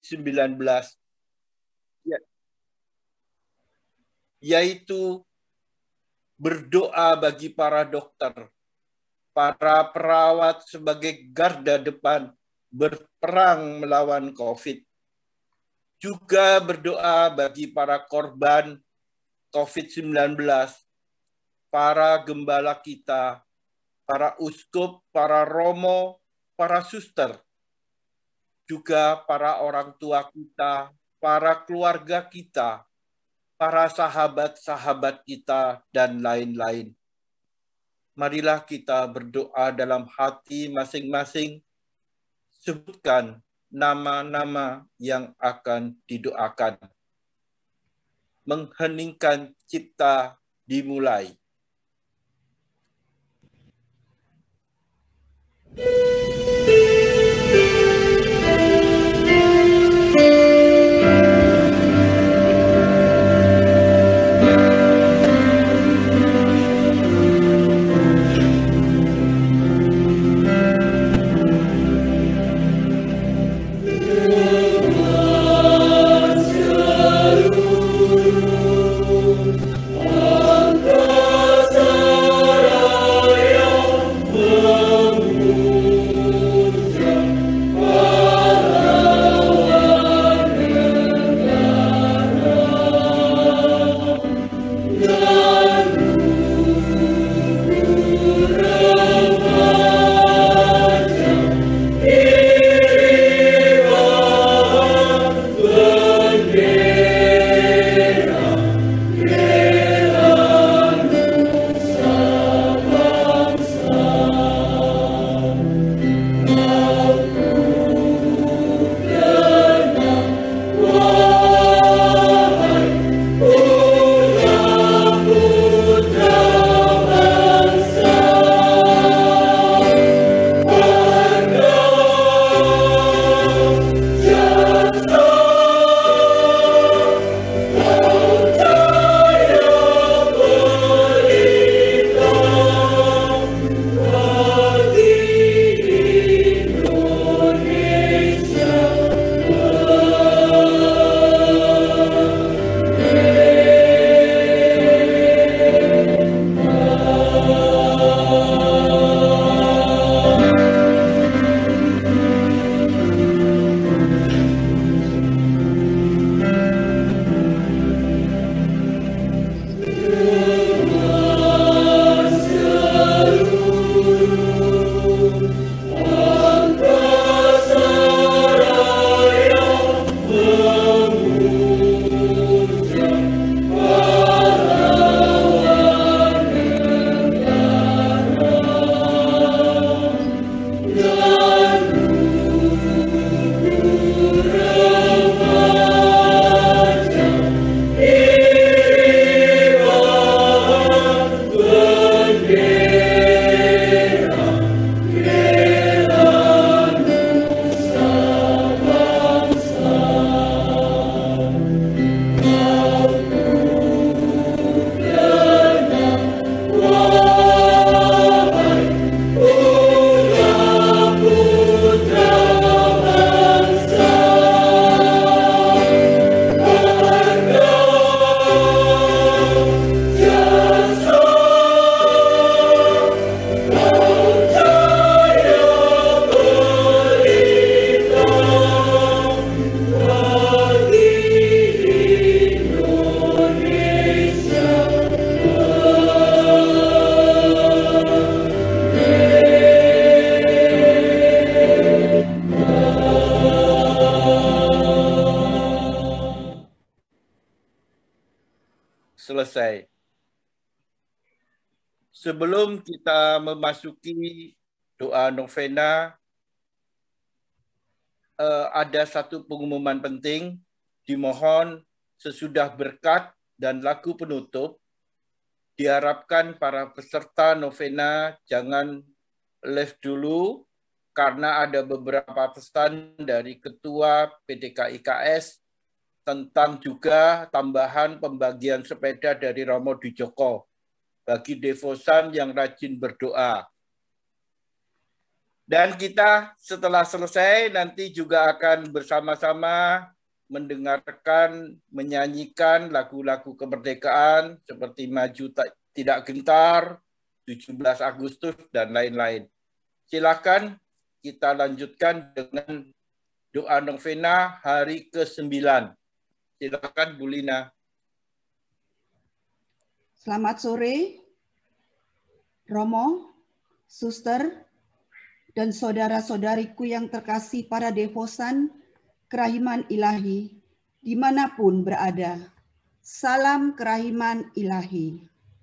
yaitu berdoa bagi para dokter, para perawat sebagai garda depan berperang melawan COVID. Juga berdoa bagi para korban COVID-19, para gembala kita, para uskup, para romo, para suster, juga para orang tua kita, para keluarga kita, para sahabat-sahabat kita, dan lain-lain. Marilah kita berdoa dalam hati masing-masing, sebutkan nama-nama yang akan didoakan. Mengheningkan cipta dimulai. Selesai. Sebelum kita memasuki doa novena, ada satu pengumuman penting. Dimohon sesudah berkat dan lagu penutup, diharapkan para peserta novena jangan live dulu, karena ada beberapa pesan dari Ketua PDKIKS tentang juga tambahan pembagian sepeda dari Romo Dijoko bagi devosan yang rajin berdoa. Dan kita setelah selesai nanti juga akan bersama-sama mendengarkan, menyanyikan lagu-lagu kemerdekaan seperti Maju Tidak Gentar, 17 Agustus, dan lain-lain. Silakan kita lanjutkan dengan doa novena hari ke-9. Silakan Bu Lina. Selamat sore, Romo, Suster, dan saudara-saudariku yang terkasih para devosan kerahiman ilahi dimanapun berada. Salam kerahiman ilahi.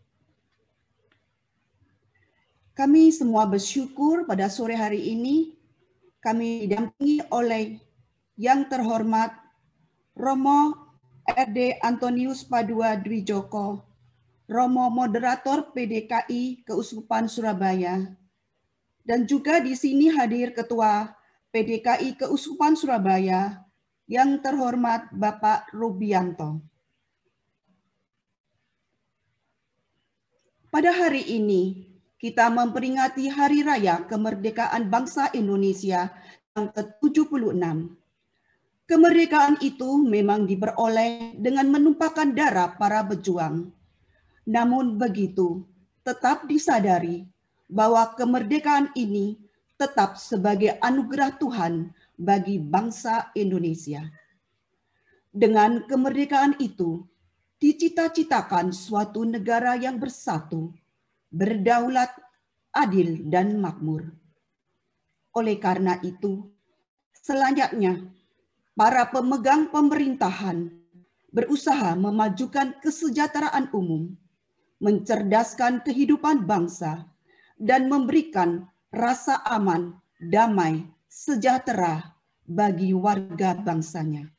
Kami semua bersyukur pada sore hari ini kami didampingi oleh yang terhormat Romo RD Antonius Padua Dwi Joko, Romo Moderator PDKI Keuskupan Surabaya, dan juga di sini hadir Ketua PDKI Keuskupan Surabaya yang terhormat Bapak Rubianto. Pada hari ini kita memperingati Hari Raya Kemerdekaan Bangsa Indonesia yang ke-76. Kemerdekaan itu memang diperoleh dengan menumpahkan darah para pejuang. Namun begitu, tetap disadari bahwa kemerdekaan ini tetap sebagai anugerah Tuhan bagi bangsa Indonesia. Dengan kemerdekaan itu, dicita-citakan suatu negara yang bersatu, berdaulat, adil, dan makmur. Oleh karena itu, selanjutnya, para pemegang pemerintahan berusaha memajukan kesejahteraan umum, mencerdaskan kehidupan bangsa, dan memberikan rasa aman, damai, sejahtera bagi warga bangsanya.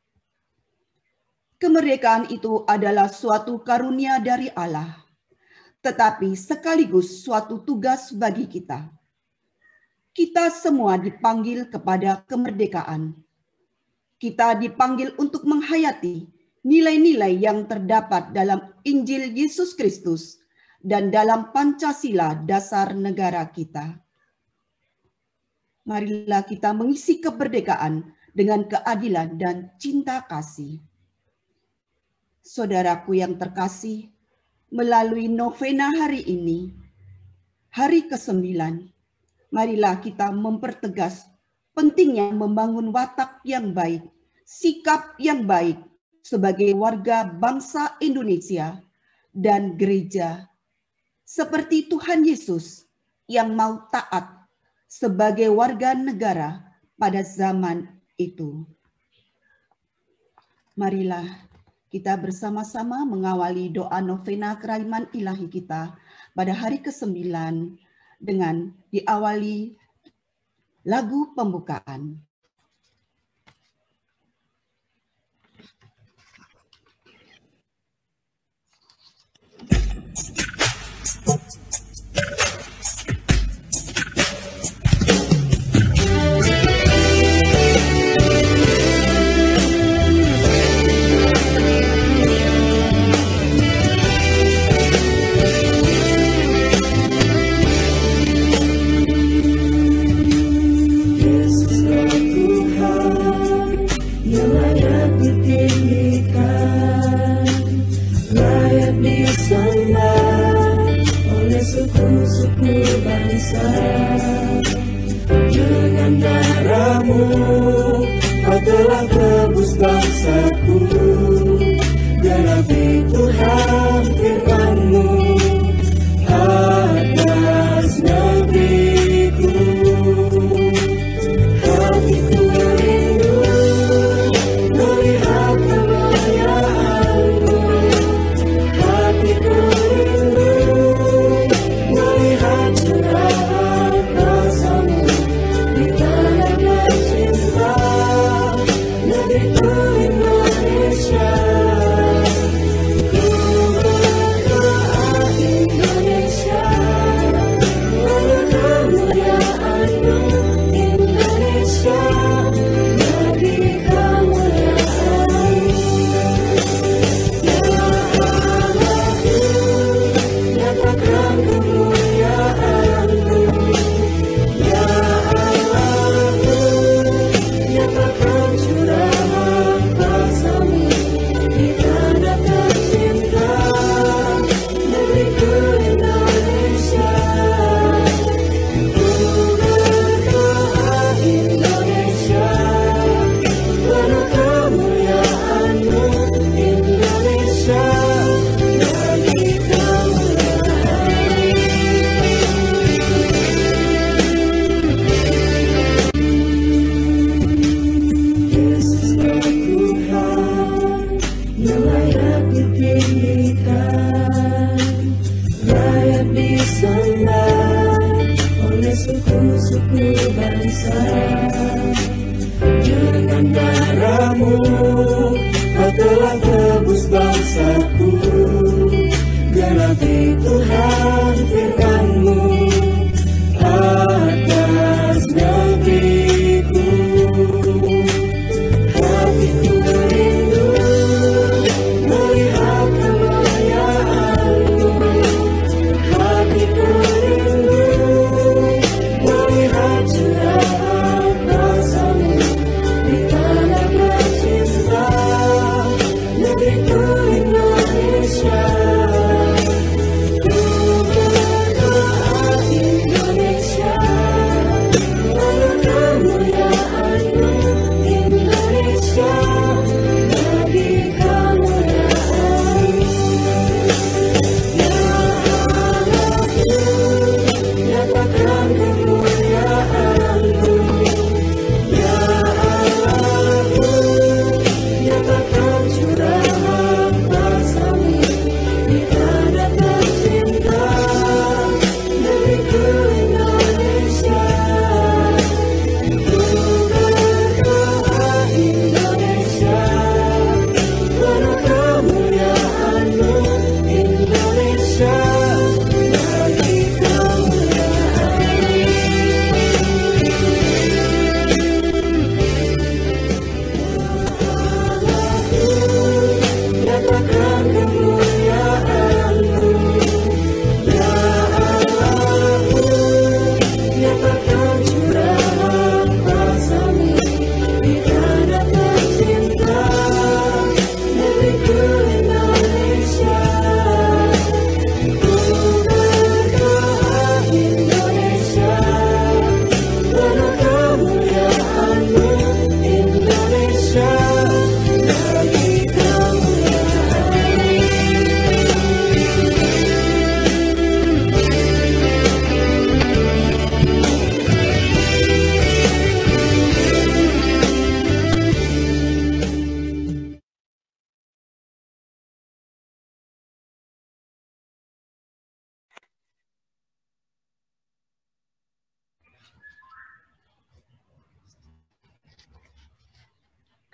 Kemerdekaan itu adalah suatu karunia dari Allah, tetapi sekaligus suatu tugas bagi kita. Kita semua dipanggil kepada kemerdekaan. Kita dipanggil untuk menghayati nilai-nilai yang terdapat dalam Injil Yesus Kristus dan dalam Pancasila dasar negara kita. Marilah kita mengisi kemerdekaan dengan keadilan dan cinta kasih. Saudaraku yang terkasih, melalui novena hari ini, hari ke-9, marilah kita mempertegas pentingnya membangun watak yang baik, sikap yang baik sebagai warga bangsa Indonesia dan gereja, seperti Tuhan Yesus yang mau taat sebagai warga negara pada zaman itu. Marilah kita bersama-sama mengawali doa novena kerahiman ilahi kita pada hari ke-9 dengan diawali lagu pembukaan. Dengan darahmu kau telah tebus bangsaku, genapi Tuhan firman-Mu atas negeriku. Hatiku rindu melihat kemuliaan-Mu, hatiku rindu melihat curahan kuasa-Mu di tanah tercinta negeriku Indonesia.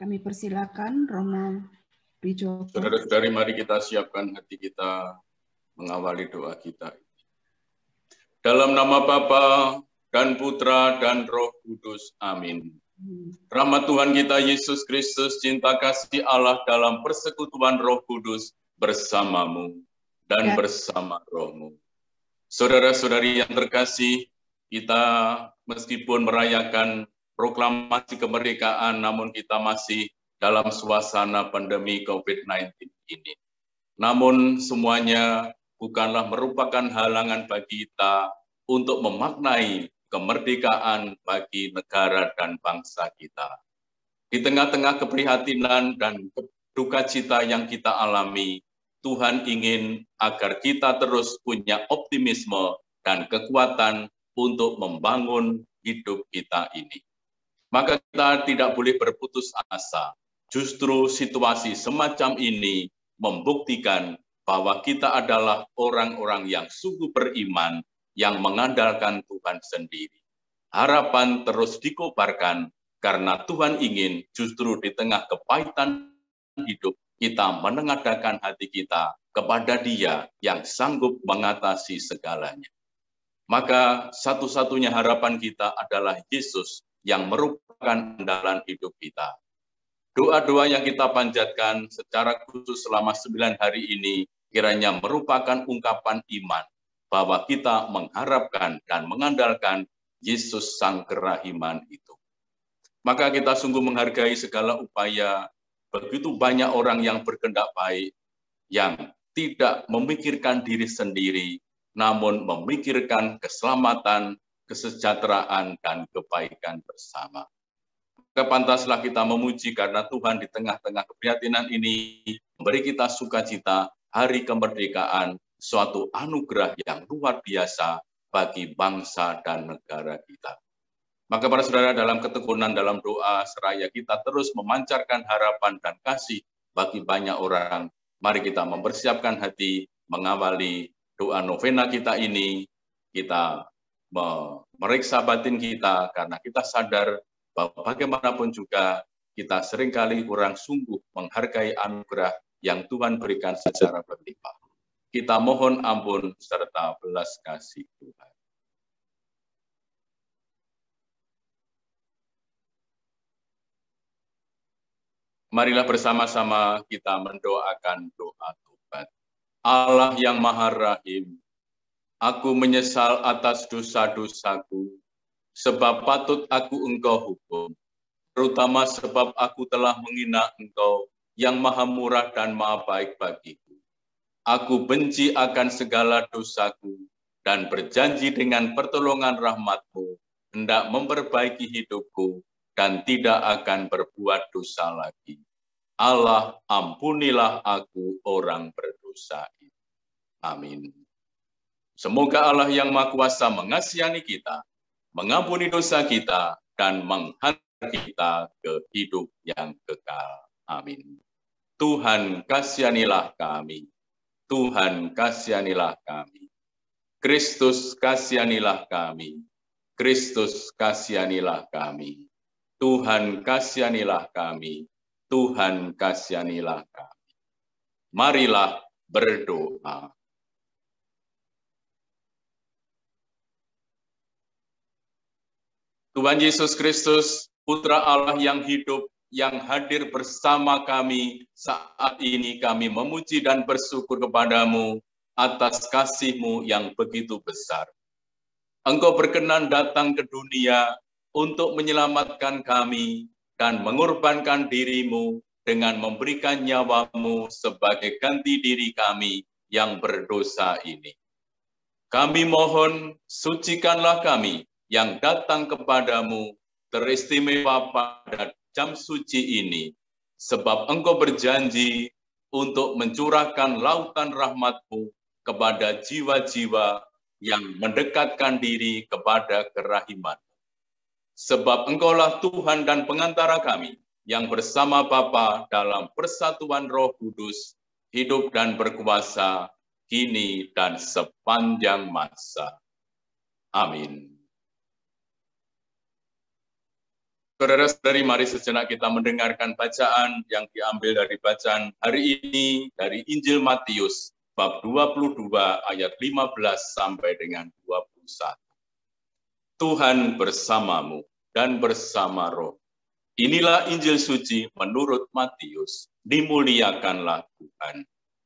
Kami persilakan Romo Wijoko. Saudara-saudari, mari kita siapkan hati kita mengawali doa kita. Dalam nama Bapa dan Putra dan Roh Kudus. Amin. Rahmat Tuhan kita Yesus Kristus, cinta kasih Allah dalam persekutuan Roh Kudus bersamamu dan bersama rohmu. Saudara-saudari yang terkasih, kita meskipun merayakan proklamasi kemerdekaan, namun kita masih dalam suasana pandemi COVID-19 ini. Namun semuanya bukanlah merupakan halangan bagi kita untuk memaknai kemerdekaan bagi negara dan bangsa kita. Di tengah-tengah keprihatinan dan duka cita yang kita alami, Tuhan ingin agar kita terus punya optimisme dan kekuatan untuk membangun hidup kita ini. Maka kita tidak boleh berputus asa. Justru situasi semacam ini membuktikan bahwa kita adalah orang-orang yang sungguh beriman, yang mengandalkan Tuhan sendiri. Harapan terus dikobarkan karena Tuhan ingin justru di tengah kepahitan hidup kita menengadahkan hati kita kepada Dia yang sanggup mengatasi segalanya. Maka satu-satunya harapan kita adalah Yesus yang merupakan andalan hidup kita. Doa-doa yang kita panjatkan secara khusus selama 9 hari ini kiranya merupakan ungkapan iman bahwa kita mengharapkan dan mengandalkan Yesus Sang Kerahiman itu. Maka kita sungguh menghargai segala upaya begitu banyak orang yang berkehendak baik, yang tidak memikirkan diri sendiri, namun memikirkan keselamatan, kesejahteraan, dan kebaikan bersama. Maka pantaslah kita memuji karena Tuhan di tengah-tengah keprihatinan ini memberi kita sukacita hari kemerdekaan, suatu anugerah yang luar biasa bagi bangsa dan negara kita. Maka para saudara, dalam ketekunan, dalam doa, seraya kita terus memancarkan harapan dan kasih bagi banyak orang. Mari kita mempersiapkan hati, mengawali doa novena kita ini, kita memeriksa batin kita, karena kita sadar bahwa bagaimanapun juga kita seringkali kurang sungguh menghargai anugerah yang Tuhan berikan secara berlimpah. Kita mohon ampun serta belas kasih Tuhan. Marilah bersama-sama kita mendoakan doa tobat. Allah yang Maha Rahim, aku menyesal atas dosa-dosaku, sebab patut aku Engkau hukum, terutama sebab aku telah menghina Engkau yang Maha Murah dan Maha Baik bagiku. Aku benci akan segala dosaku dan berjanji dengan pertolongan rahmat-Mu hendak memperbaiki hidupku dan tidak akan berbuat dosa lagi. Allah, ampunilah aku orang berdosa ini. Amin. Semoga Allah yang Maha Kuasa mengasihani kita, mengampuni dosa kita, dan menghantar kita ke hidup yang kekal. Amin. Tuhan kasihanilah kami. Tuhan kasihanilah kami. Kristus kasihanilah kami. Kristus kasihanilah kami. Tuhan kasihanilah kami. Tuhan kasihanilah kami. Marilah berdoa. Tuhan Yesus Kristus, Putra Allah yang hidup, yang hadir bersama kami saat ini, kami memuji dan bersyukur kepadamu atas kasih-Mu yang begitu besar. Engkau berkenan datang ke dunia untuk menyelamatkan kami dan mengorbankan diri-Mu dengan memberikan nyawa-Mu sebagai ganti diri kami yang berdosa ini. Kami mohon, sucikanlah kami yang datang kepadamu, teristimewa pada jam suci ini, sebab Engkau berjanji untuk mencurahkan lautan rahmat-Mu kepada jiwa-jiwa yang mendekatkan diri kepada kerahiman. Sebab Engkaulah Tuhan dan pengantara kami, yang bersama Bapa dalam persatuan Roh Kudus, hidup dan berkuasa, kini dan sepanjang masa. Amin. Saudara-saudari, mari sejenak kita mendengarkan bacaan yang diambil dari bacaan hari ini dari Injil Matius bab 22 ayat 15 sampai dengan 21. Tuhan bersamamu dan bersama roh. Inilah Injil suci menurut Matius. Dimuliakanlah Tuhan.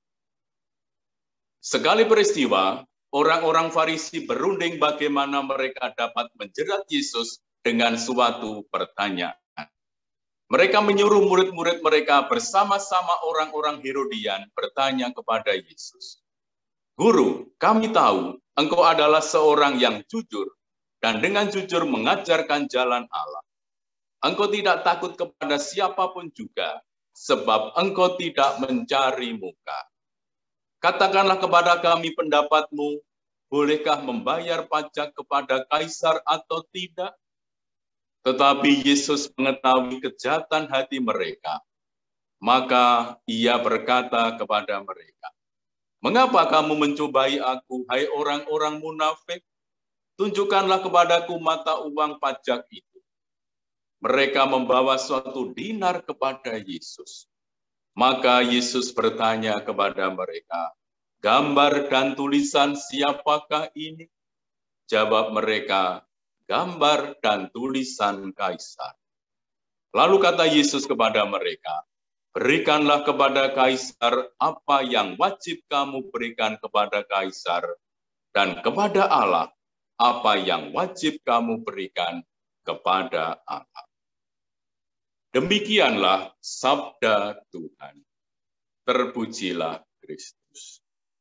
Sekali peristiwa, orang-orang Farisi berunding bagaimana mereka dapat menjerat Yesus dengan suatu pertanyaan. Mereka menyuruh murid-murid mereka bersama-sama orang-orang Herodian bertanya kepada Yesus, "Guru, kami tahu engkau adalah seorang yang jujur dan dengan jujur mengajarkan jalan Allah. Engkau tidak takut kepada siapapun juga, sebab engkau tidak mencari muka. Katakanlah kepada kami pendapatmu, bolehkah membayar pajak kepada kaisar atau tidak?" Tetapi Yesus mengetahui kejahatan hati mereka. Maka ia berkata kepada mereka, "Mengapa kamu mencobai aku, hai orang-orang munafik? Tunjukkanlah kepadaku mata uang pajak itu." Mereka membawa suatu dinar kepada Yesus. Maka Yesus bertanya kepada mereka, "Gambar dan tulisan siapakah ini?" Jawab mereka, "Gambar dan tulisan kaisar." Lalu kata Yesus kepada mereka, "Berikanlah kepada kaisar apa yang wajib kamu berikan kepada kaisar, dan kepada Allah apa yang wajib kamu berikan kepada Allah." Demikianlah sabda Tuhan. Terpujilah Kristus.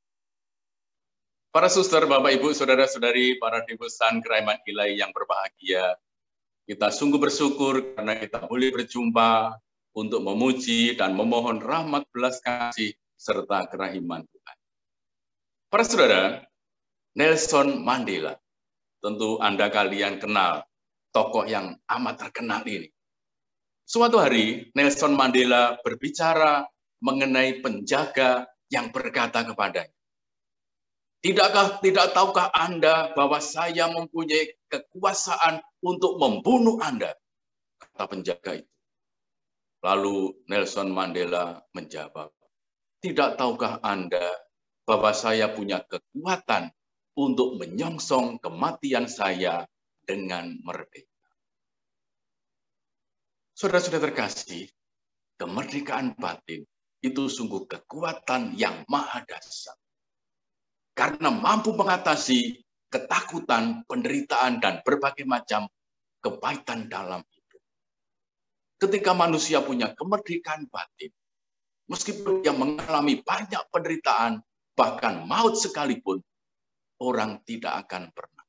Para suster, Bapak, Ibu, Saudara-saudari, para devosan kerajaan ilahi yang berbahagia, kita sungguh bersyukur karena kita boleh berjumpa untuk memuji dan memohon rahmat belas kasih serta kerahiman Tuhan. Para saudara, Nelson Mandela, tentu Anda kalian kenal tokoh yang amat terkenal ini. Suatu hari, Nelson Mandela berbicara mengenai penjaga yang berkata kepadanya, tidak tahukah Anda bahwa saya mempunyai kekuasaan untuk membunuh Anda?" Kata penjaga itu. Lalu Nelson Mandela menjawab, "Tidak tahukah Anda bahwa saya punya kekuatan untuk menyongsong kematian saya dengan merdeka?" Saudara-saudara terkasih, kemerdekaan batin itu sungguh kekuatan yang maha dahsyat. Karena mampu mengatasi ketakutan, penderitaan, dan berbagai macam kepahitan dalam hidup. Ketika manusia punya kemerdekaan batin, meskipun dia mengalami banyak penderitaan, bahkan maut sekalipun, orang tidak akan pernah.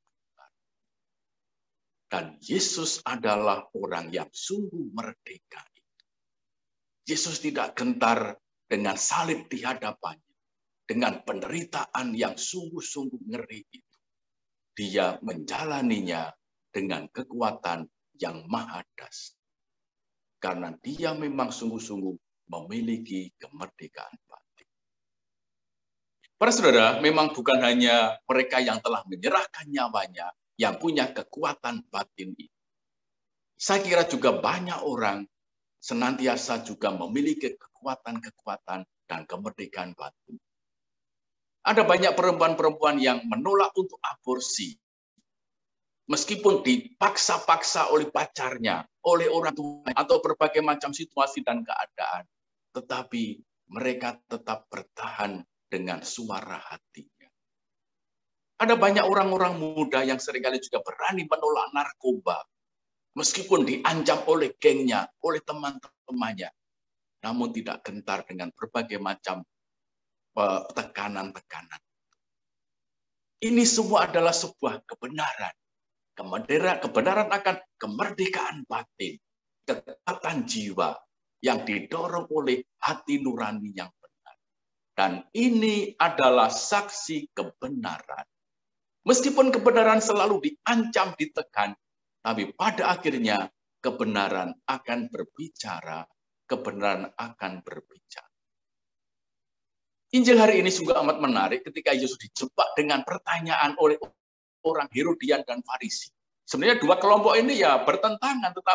Dan Yesus adalah orang yang sungguh merdeka. Yesus tidak gentar dengan salib di hadapannya. Dengan penderitaan yang sungguh-sungguh ngeri itu. Dia menjalaninya dengan kekuatan yang maha dahsyat. Karena dia memang sungguh-sungguh memiliki kemerdekaan batin. Para saudara, memang bukan hanya mereka yang telah menyerahkan nyawanya yang punya kekuatan batin ini. Saya kira juga banyak orang senantiasa juga memiliki kekuatan-kekuatan dan kemerdekaan batin. Ada banyak perempuan-perempuan yang menolak untuk aborsi. Meskipun dipaksa-paksa oleh pacarnya, oleh orang tua, atau berbagai macam situasi dan keadaan. Tetapi mereka tetap bertahan dengan suara hatinya. Ada banyak orang-orang muda yang seringkali juga berani menolak narkoba. Meskipun diancam oleh gengnya, oleh teman-temannya. Namun tidak gentar dengan berbagai macam tekanan-tekanan. Ini semua adalah sebuah kebenaran. Kebenaran akan kemerdekaan batin, kekuatan jiwa yang didorong oleh hati nurani yang benar. Dan ini adalah saksi kebenaran. Meskipun kebenaran selalu diancam, ditekan, tapi pada akhirnya kebenaran akan berbicara, kebenaran akan berbicara. Injil hari ini sungguh amat menarik ketika Yesus dijebak dengan pertanyaan oleh orang Herodian dan Farisi. Sebenarnya dua kelompok ini ya bertentangan, tetapi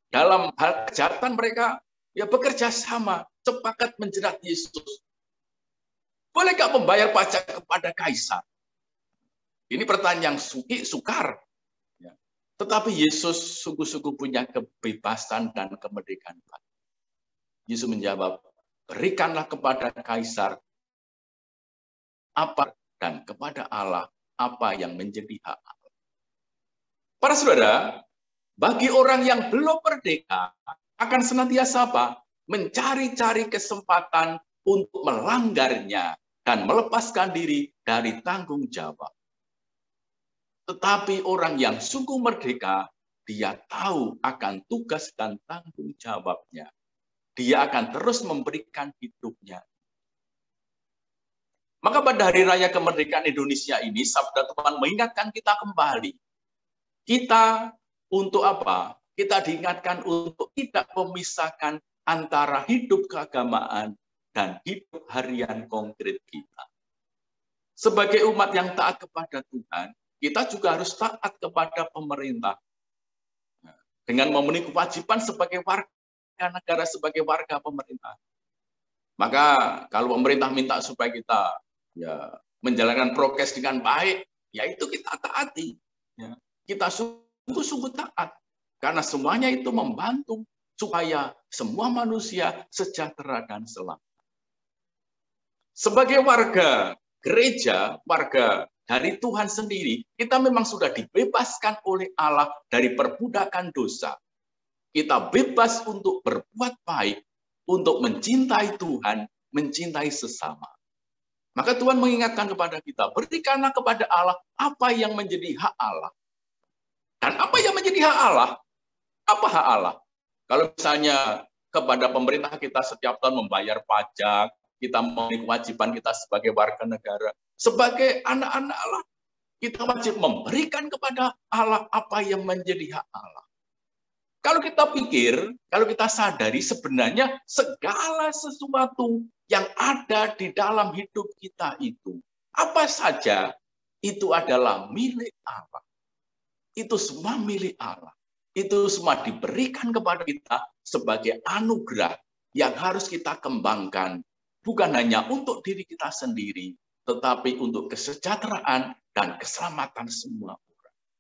dalam hal kejahatan mereka ya bekerja sama, sepakat menjerat Yesus. Bolehkah membayar pajak kepada kaisar? Ini pertanyaan yang sukar. Ya. Tetapi Yesus sungguh-sungguh punya kebebasan dan kemerdekaan. Yesus menjawab, berikanlah kepada kaisar apa dan kepada Allah apa yang menjadi hak Allah. Para saudara, bagi orang yang belum merdeka akan senantiasa apa? Mencari-cari kesempatan untuk melanggarnya dan melepaskan diri dari tanggung jawab. Tetapi orang yang sungguh merdeka, dia tahu akan tugas dan tanggung jawabnya. Dia akan terus memberikan hidupnya. Maka pada Hari Raya Kemerdekaan Indonesia ini, Sabda Tuhan mengingatkan kita kembali. Kita untuk apa? Kita diingatkan untuk tidak memisahkan antara hidup keagamaan dan hidup harian konkret kita. Sebagai umat yang taat kepada Tuhan, kita juga harus taat kepada pemerintah. Dengan memenuhi kewajiban sebagai warga negara, sebagai warga pemerintah. Maka kalau pemerintah minta supaya kita ya menjalankan prokes dengan baik, ya itu kita taati. Ya. Kita sungguh-sungguh taat. Karena semuanya itu membantu supaya semua manusia sejahtera dan selamat. Sebagai warga gereja, warga dari Tuhan sendiri, kita memang sudah dibebaskan oleh Allah dari perbudakan dosa. Kita bebas untuk berbuat baik, untuk mencintai Tuhan, mencintai sesama. Maka Tuhan mengingatkan kepada kita, berikanlah kepada Allah apa yang menjadi hak Allah. Dan apa yang menjadi hak Allah? Apa hak Allah? Kalau misalnya kepada pemerintah kita setiap tahun membayar pajak, kita memiliki kewajiban kita sebagai warga negara, sebagai anak-anak Allah, kita wajib memberikan kepada Allah apa yang menjadi hak Allah. Kalau kita pikir, kalau kita sadari sebenarnya segala sesuatu yang ada di dalam hidup kita itu, apa saja itu adalah milik Allah. Itu semua milik Allah. Itu semua diberikan kepada kita sebagai anugerah yang harus kita kembangkan. Bukan hanya untuk diri kita sendiri, tetapi untuk kesejahteraan dan keselamatan semua orang.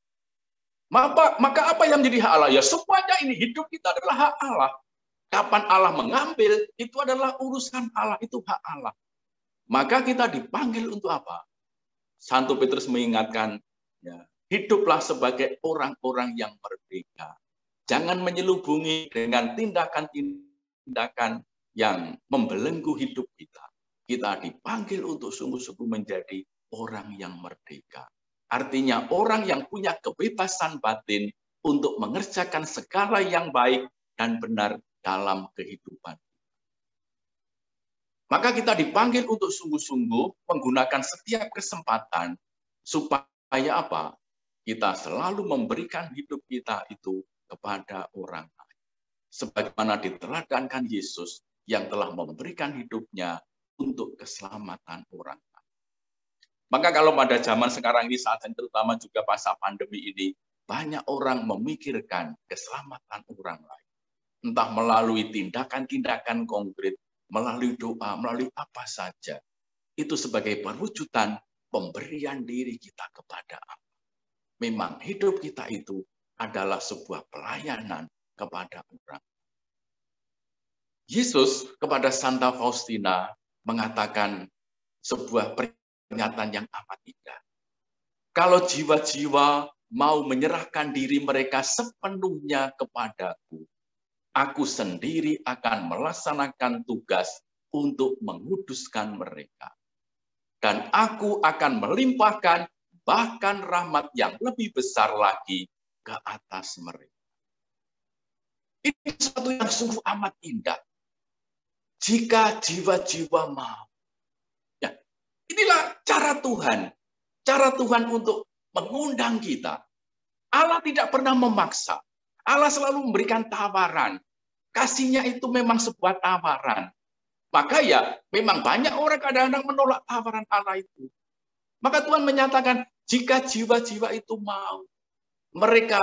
Maka apa yang menjadi hak Allah? Ya semuanya ini, hidup kita adalah hak Allah. Kapan Allah mengambil, itu adalah urusan Allah, itu hak Allah. Maka kita dipanggil untuk apa? Santo Petrus mengingatkan, ya, hiduplah sebagai orang-orang yang merdeka. Jangan menyelubungi dengan tindakan-tindakan yang membelenggu hidup kita. Kita dipanggil untuk sungguh-sungguh menjadi orang yang merdeka. Artinya orang yang punya kebebasan batin untuk mengerjakan segala yang baik dan benar dalam kehidupan. Maka kita dipanggil untuk sungguh-sungguh menggunakan setiap kesempatan supaya apa? Kita selalu memberikan hidup kita itu kepada orang lain. Sebagaimana diteladankan Yesus yang telah memberikan hidupnya untuk keselamatan orang lain. Maka kalau pada zaman sekarang ini, saat ini terutama juga pasca pandemi ini, banyak orang memikirkan keselamatan orang lain. Entah melalui tindakan-tindakan konkret, melalui doa, melalui apa saja. Itu sebagai perwujudan pemberian diri kita kepada Allah. Memang hidup kita itu adalah sebuah pelayanan kepada orang. Yesus kepada Santa Faustina mengatakan sebuah pernyataan yang amat indah. Kalau jiwa-jiwa mau menyerahkan diri mereka sepenuhnya kepadaku, aku sendiri akan melaksanakan tugas untuk menguduskan mereka. Dan aku akan melimpahkan bahkan rahmat yang lebih besar lagi ke atas mereka. Ini sesuatu yang sungguh amat indah. Jika jiwa-jiwa mau. Ya, inilah cara Tuhan. Cara Tuhan untuk mengundang kita. Allah tidak pernah memaksa. Allah selalu memberikan tawaran. Kasihnya itu memang sebuah tawaran. Maka ya, memang banyak orang kadang-kadang menolak tawaran Allah itu. Maka Tuhan menyatakan, jika jiwa-jiwa itu mau, mereka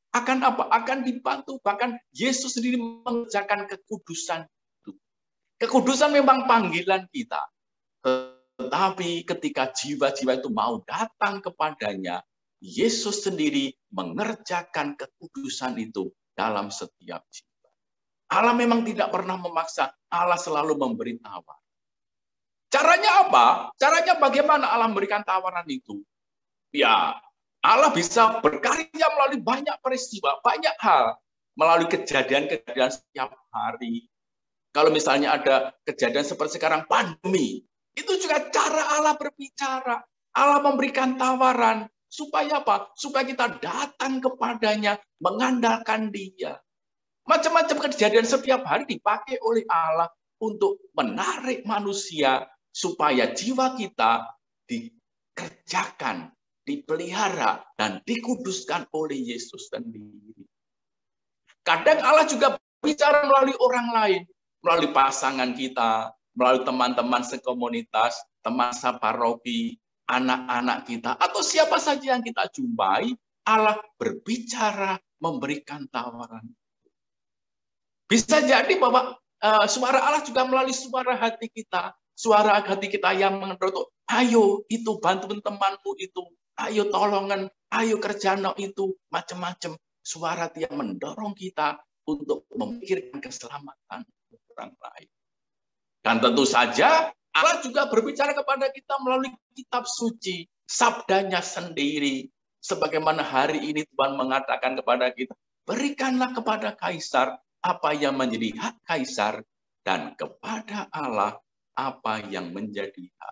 Akan apa? Akan dibantu. Bahkan Yesus sendiri mengerjakan kekudusan itu. Kekudusan memang panggilan kita. Tetapi ketika jiwa-jiwa itu mau datang kepadanya, Yesus sendiri mengerjakan kekudusan itu dalam setiap jiwa. Allah memang tidak pernah memaksa, Allah selalu memberi tawaran. Caranya apa? Caranya bagaimana Allah memberikan tawaran itu? Ya, Allah bisa berkarya melalui banyak peristiwa, banyak hal, melalui kejadian-kejadian setiap hari. Kalau misalnya ada kejadian seperti sekarang pandemi, itu juga cara Allah berbicara. Allah memberikan tawaran. Supaya apa? Supaya kita datang kepadanya, mengandalkan Dia. Macam-macam kejadian setiap hari dipakai oleh Allah untuk menarik manusia supaya jiwa kita dikerjakan, dipelihara, dan dikuduskan oleh Yesus sendiri. Kadang Allah juga bicara melalui orang lain, melalui pasangan kita, melalui teman-teman sekomunitas, teman separoki, anak-anak kita, atau siapa saja yang kita jumpai, Allah berbicara, memberikan tawaran. Bisa jadi bahwa suara Allah juga melalui suara hati kita. Suara hati kita yang mengetuk, ayo itu bantu temanmu itu, ayo tolongan, ayo kerjaan itu, macam-macam. Suara yang mendorong kita untuk memikirkan keselamatan orang lain. Dan tentu saja Allah juga berbicara kepada kita melalui kitab suci, sabdanya sendiri. Sebagaimana hari ini Tuhan mengatakan kepada kita, berikanlah kepada Kaisar apa yang menjadi hak Kaisar, dan kepada Allah apa yang menjadi hak.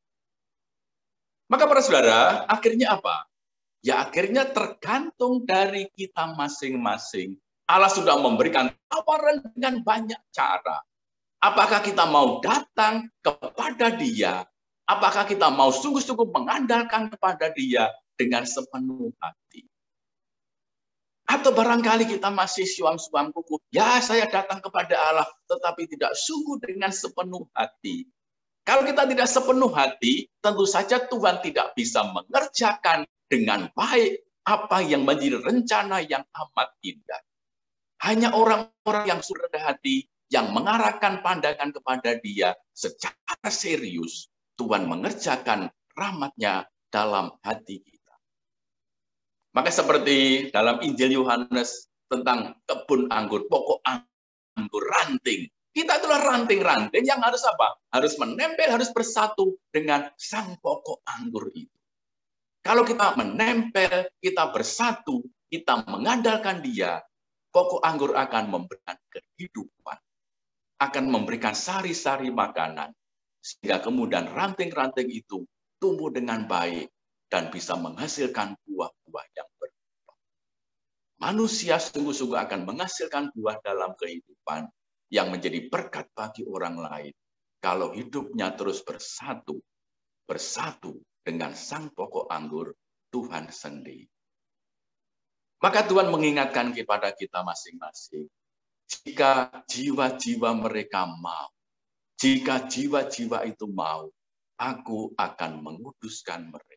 Maka para saudara, akhirnya apa? Ya akhirnya tergantung dari kita masing-masing. Allah sudah memberikan tawaran dengan banyak cara. Apakah kita mau datang kepada Dia? Apakah kita mau sungguh-sungguh mengandalkan kepada Dia dengan sepenuh hati? Atau barangkali kita masih suam-suam kuku, ya saya datang kepada Allah, tetapi tidak sungguh dengan sepenuh hati. Kalau kita tidak sepenuh hati, tentu saja Tuhan tidak bisa mengerjakan dengan baik apa yang menjadi rencana yang amat indah. Hanya orang-orang yang sudah hati, yang mengarahkan pandangan kepada Dia secara serius, Tuhan mengerjakan rahmat-Nya dalam hati kita. Maka seperti dalam Injil Yohanes tentang kebun anggur, pokok anggur, ranting. Kita itulah ranting-ranting yang harus apa? Harus menempel, harus bersatu dengan sang pokok anggur itu. Kalau kita menempel, kita bersatu, kita mengandalkan Dia, pokok anggur akan memberikan kehidupan. Akan memberikan sari-sari makanan. Sehingga kemudian ranting-ranting itu tumbuh dengan baik dan bisa menghasilkan buah-buah yang berlimpah. Manusia sungguh-sungguh akan menghasilkan buah dalam kehidupan yang menjadi berkat bagi orang lain kalau hidupnya terus bersatu dengan sang pokok anggur, Tuhan sendiri. Maka Tuhan mengingatkan kepada kita masing-masing, jika jiwa-jiwa mereka mau, jika jiwa-jiwa itu mau, aku akan menguduskan mereka.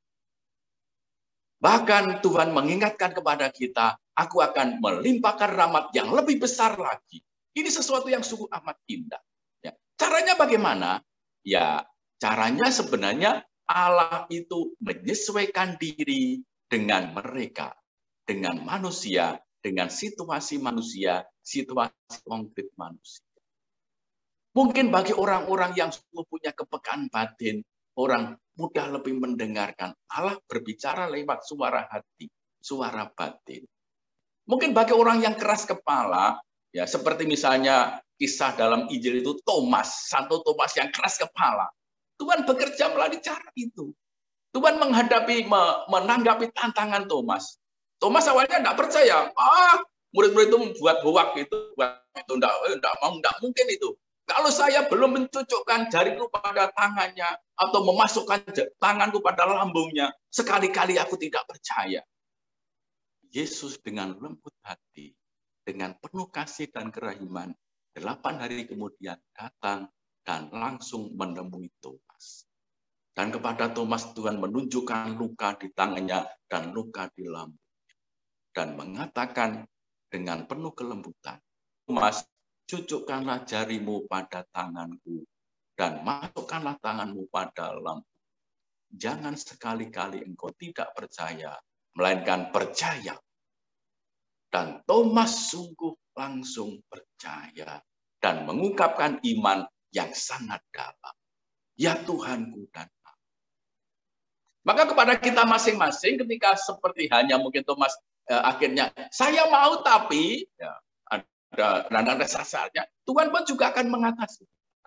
Bahkan Tuhan mengingatkan kepada kita, aku akan melimpahkan rahmat yang lebih besar lagi. Ini sesuatu yang sungguh amat indah. Ya. Caranya bagaimana? Ya, caranya sebenarnya Allah itu menyesuaikan diri dengan mereka, dengan manusia, dengan situasi manusia, situasi konkret manusia. Mungkin bagi orang-orang yang sungguh punya kepekaan batin, orang mudah lebih mendengarkan. Allah berbicara lewat suara hati, suara batin. Mungkin bagi orang yang keras kepala, ya seperti misalnya kisah dalam Injil itu Thomas, Santo Thomas yang keras kepala. Tuhan bekerja melalui cara itu. Tuhan menanggapi tantangan Thomas. Thomas awalnya tidak percaya. Murid-murid itu membuat hoak itu tidak mungkin itu. Kalau saya belum mencucukkan jariku pada tangannya atau memasukkan tanganku pada lambungnya, sekali-kali aku tidak percaya. Yesus dengan lembut hati, dengan penuh kasih dan kerahiman, 8 hari kemudian datang dan langsung menemui Thomas. Dan kepada Thomas Tuhan menunjukkan luka di tangannya dan luka di lambungnya. dan mengatakan dengan penuh kelembutan, Thomas, cucukkanlah jarimu pada tanganku dan masukkanlah tanganmu pada lampu. Jangan sekali-kali engkau tidak percaya, melainkan percaya. Dan Thomas sungguh langsung percaya dan mengungkapkan iman yang sangat dalam. Ya Tuhanku dan Allah. Maka kepada kita masing-masing ketika seperti hanya mungkin Thomas akhirnya saya mau tapi ya, ada sasarnya, Tuhan pun juga akan mengatasi.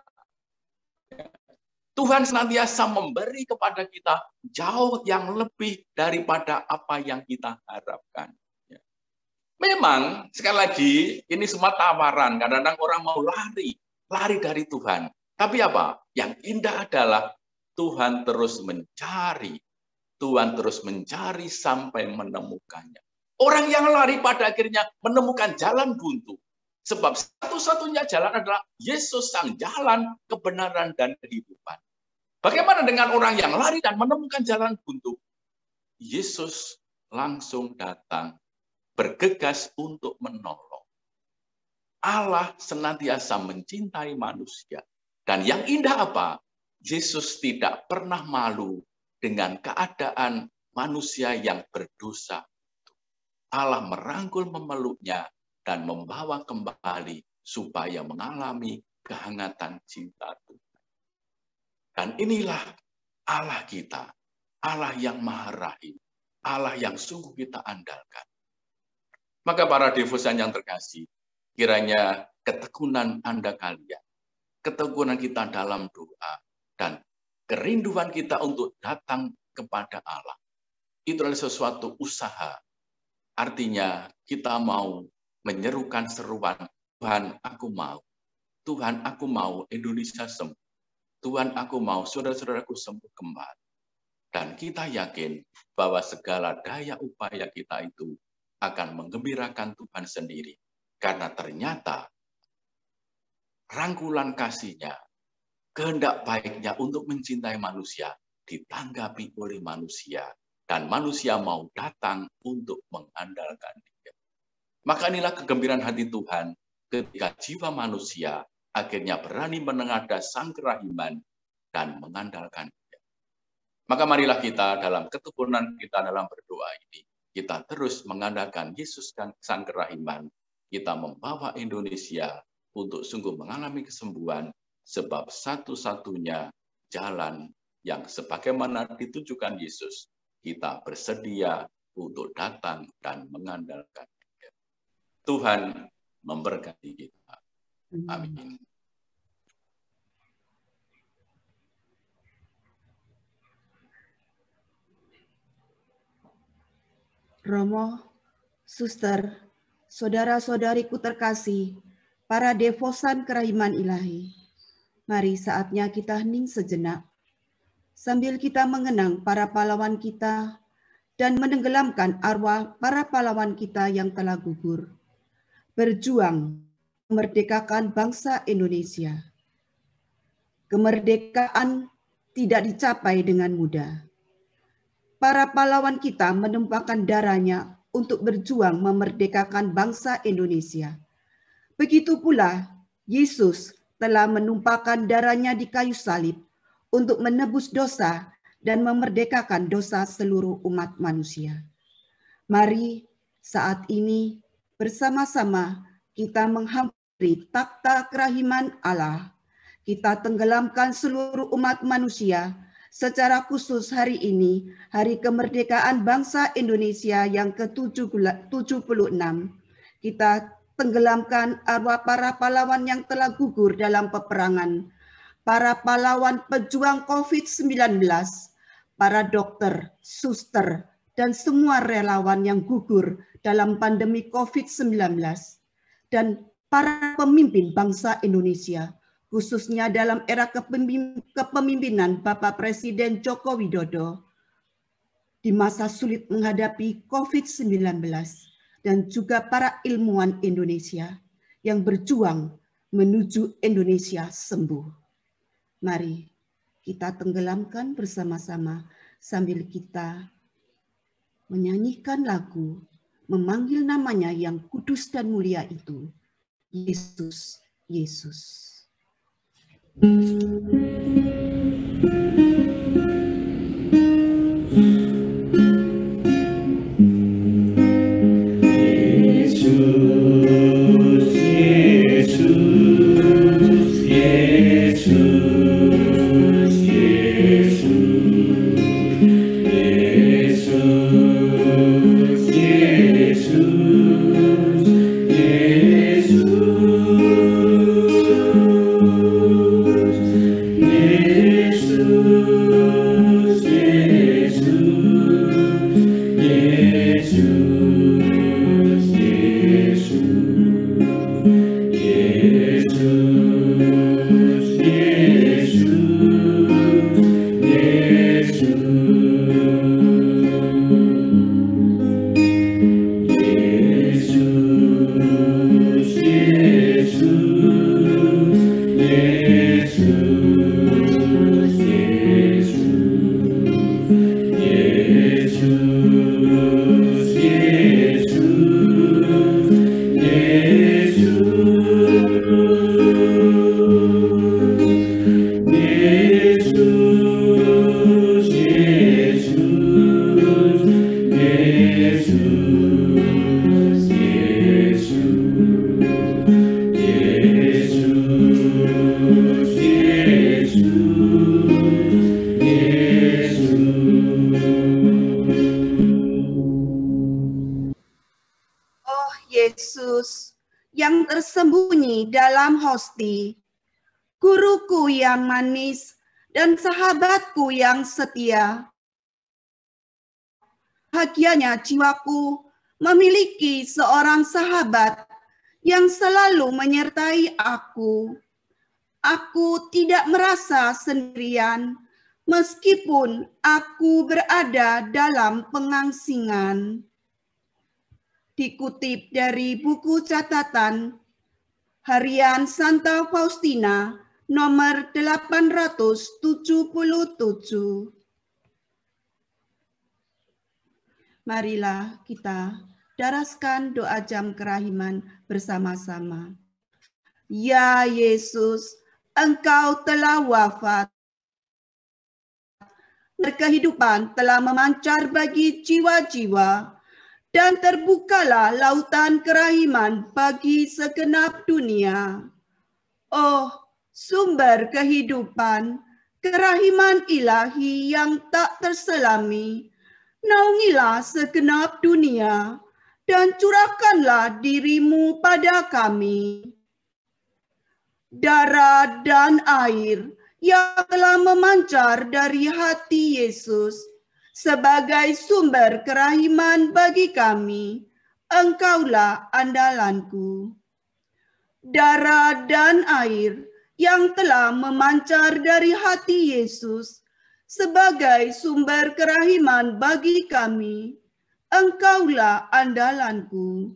Tuhan senantiasa memberi kepada kita jauh yang lebih daripada apa yang kita harapkan. Memang, sekali lagi, ini semua tawaran. Kadang-kadang orang mau lari dari Tuhan. Tapi apa? Yang indah adalah Tuhan terus mencari. Tuhan terus mencari sampai menemukannya. Orang yang lari pada akhirnya menemukan jalan buntu. Sebab satu-satunya jalan adalah Yesus sang jalan, kebenaran, dan kehidupan. Bagaimana dengan orang yang lari dan menemukan jalan buntu? Yesus langsung datang, bergegas untuk menolong. Allah senantiasa mencintai manusia. Dan yang indah apa? Yesus tidak pernah malu dengan keadaan manusia yang berdosa. Allah merangkul memeluknya dan membawa kembali supaya mengalami kehangatan cinta Tuhan. Dan inilah Allah kita, Allah yang Maha Rahim, Allah yang sungguh kita andalkan. Maka para devosan yang terkasih, kiranya ketekunan Anda kalian, ketekunan kita dalam doa, dan kerinduan kita untuk datang kepada Allah, itu adalah sesuatu usaha. Artinya kita mau menyerukan seruan, Tuhan aku mau. Tuhan aku mau Indonesia sembuh. Tuhan aku mau saudara-saudaraku sembuh kembali. Dan kita yakin bahwa segala daya upaya kita itu akan menggembirakan Tuhan sendiri. Karena ternyata rangkulan kasih-Nya, kehendak baik-Nya untuk mencintai manusia ditanggapi oleh manusia. Dan manusia mau datang untuk mengandalkan Dia. Maka inilah kegembiraan hati Tuhan ketika jiwa manusia akhirnya berani menengadah sang kerahiman dan mengandalkan Dia. Maka marilah kita dalam ketekunan kita dalam berdoa ini, kita terus mengandalkan Yesus dan sang kerahiman. Kita membawa Indonesia untuk sungguh mengalami kesembuhan, sebab satu-satunya jalan yang sebagaimana ditujukan Yesus, kita bersedia untuk datang dan mengandalkan Dia. Tuhan memberkati kita. Amin. Romo, suster, saudara-saudariku terkasih, para devosan kerahiman ilahi, mari saatnya kita hening sejenak, sambil kita mengenang para pahlawan kita dan menenggelamkan arwah para pahlawan kita yang telah gugur, berjuang memerdekakan bangsa Indonesia. Kemerdekaan tidak dicapai dengan mudah. Para pahlawan kita menumpahkan darahnya untuk berjuang memerdekakan bangsa Indonesia. Begitu pula Yesus telah menumpahkan darahnya di kayu salib untuk menebus dosa dan memerdekakan dosa seluruh umat manusia. Mari saat ini bersama-sama kita menghampiri takhta kerahiman Allah. Kita tenggelamkan seluruh umat manusia. Secara khusus hari ini, Hari Kemerdekaan Bangsa Indonesia yang ke-76, kita tenggelamkan arwah para pahlawan yang telah gugur dalam peperangan, para pahlawan pejuang COVID-19, para dokter, suster, dan semua relawan yang gugur dalam pandemi COVID-19, dan para pemimpin bangsa Indonesia, khususnya dalam era kepemimpinan Bapak Presiden Joko Widodo di masa sulit menghadapi COVID-19, dan juga para ilmuwan Indonesia yang berjuang menuju Indonesia sembuh. Mari kita tenggelamkan bersama-sama sambil kita menyanyikan lagu memanggil namanya yang kudus dan mulia itu, Yesus, Yesus. Yang tersembunyi dalam hosti, guruku yang manis dan sahabatku yang setia. Bahagianya jiwaku memiliki seorang sahabat yang selalu menyertai aku. Aku tidak merasa sendirian meskipun aku berada dalam pengangsingan. Dikutip dari buku catatan Harian Santa Faustina nomor 877. Marilah kita daraskan doa jam kerahiman bersama-sama. Ya Yesus, Engkau telah wafat. Kehidupan telah memancar bagi jiwa-jiwa, dan terbukalah lautan kerahiman bagi segenap dunia. Oh, sumber kehidupan, kerahiman ilahi yang tak terselami, naungilah segenap dunia dan curahkanlah dirimu pada kami. Darah dan air yang telah memancar dari hati Yesus, sebagai sumber kerahiman bagi kami, Engkaulah andalanku. Darah dan air yang telah memancar dari hati Yesus, sebagai sumber kerahiman bagi kami, Engkaulah andalanku.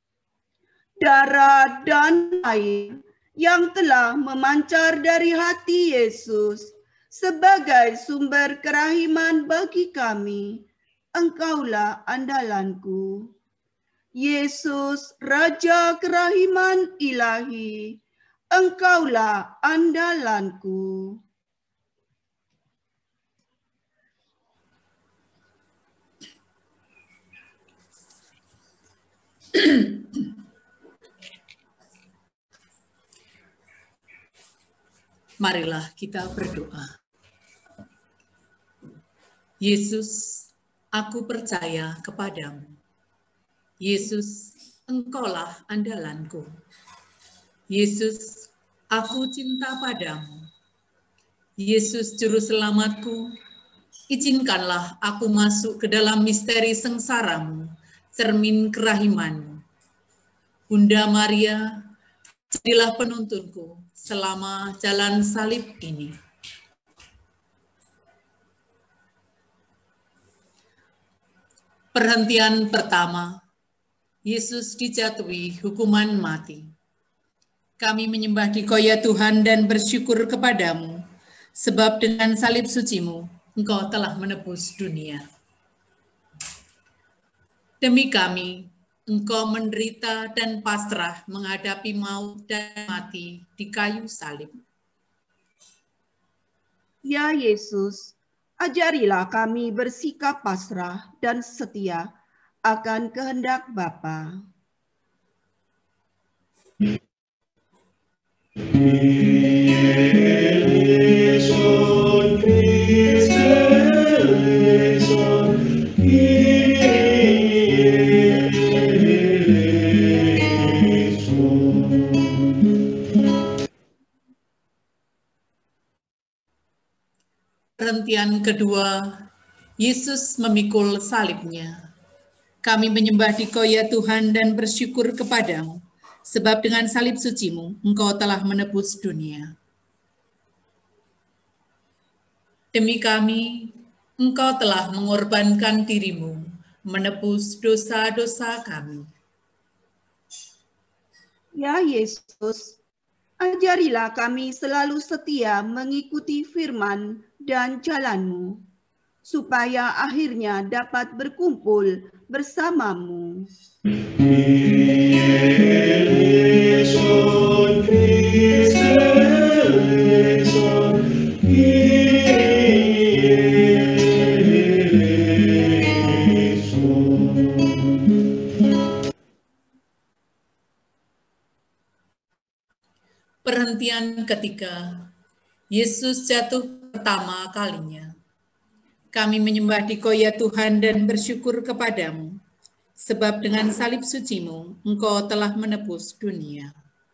Darah dan air yang telah memancar dari hati Yesus, sebagai sumber kerahiman bagi kami, Engkaulah andalanku. Yesus, Raja kerahiman ilahi, Engkaulah andalanku. Marilah kita berdoa. Yesus, aku percaya kepadamu. Yesus, Engkaulah andalanku. Yesus, aku cinta padamu. Yesus, Juru Selamatku, izinkanlah aku masuk ke dalam misteri sengsaramu, cermin kerahimanmu. Bunda Maria, jadilah penuntunku selama jalan salib ini. Perhentian pertama, Yesus dijatuhi hukuman mati. Kami menyembah Dikau ya Tuhan dan bersyukur kepadamu, sebab dengan salib sucimu, Engkau telah menebus dunia. Demi kami, Engkau menderita dan pasrah menghadapi maut dan mati di kayu salib. Ya Yesus, ajarilah kami bersikap pasrah dan setia akan kehendak Bapa. Perhentian kedua, Yesus memikul salibnya. Kami menyembah Dikau ya Tuhan dan bersyukur kepadamu, sebab dengan salib sucimu Engkau telah menebus dunia. Demi kami, Engkau telah mengorbankan dirimu, menebus dosa-dosa kami. Ya Yesus, ajarilah kami selalu setia mengikuti firman dan jalan-Mu, supaya akhirnya dapat berkumpul bersamamu. Perhentian ketiga, Yesus jatuh pertama kalinya. Kami menyembah Dikau ya Tuhan dan bersyukur kepadamu, sebab dengan salib sucimu Engkau telah menebus dunia.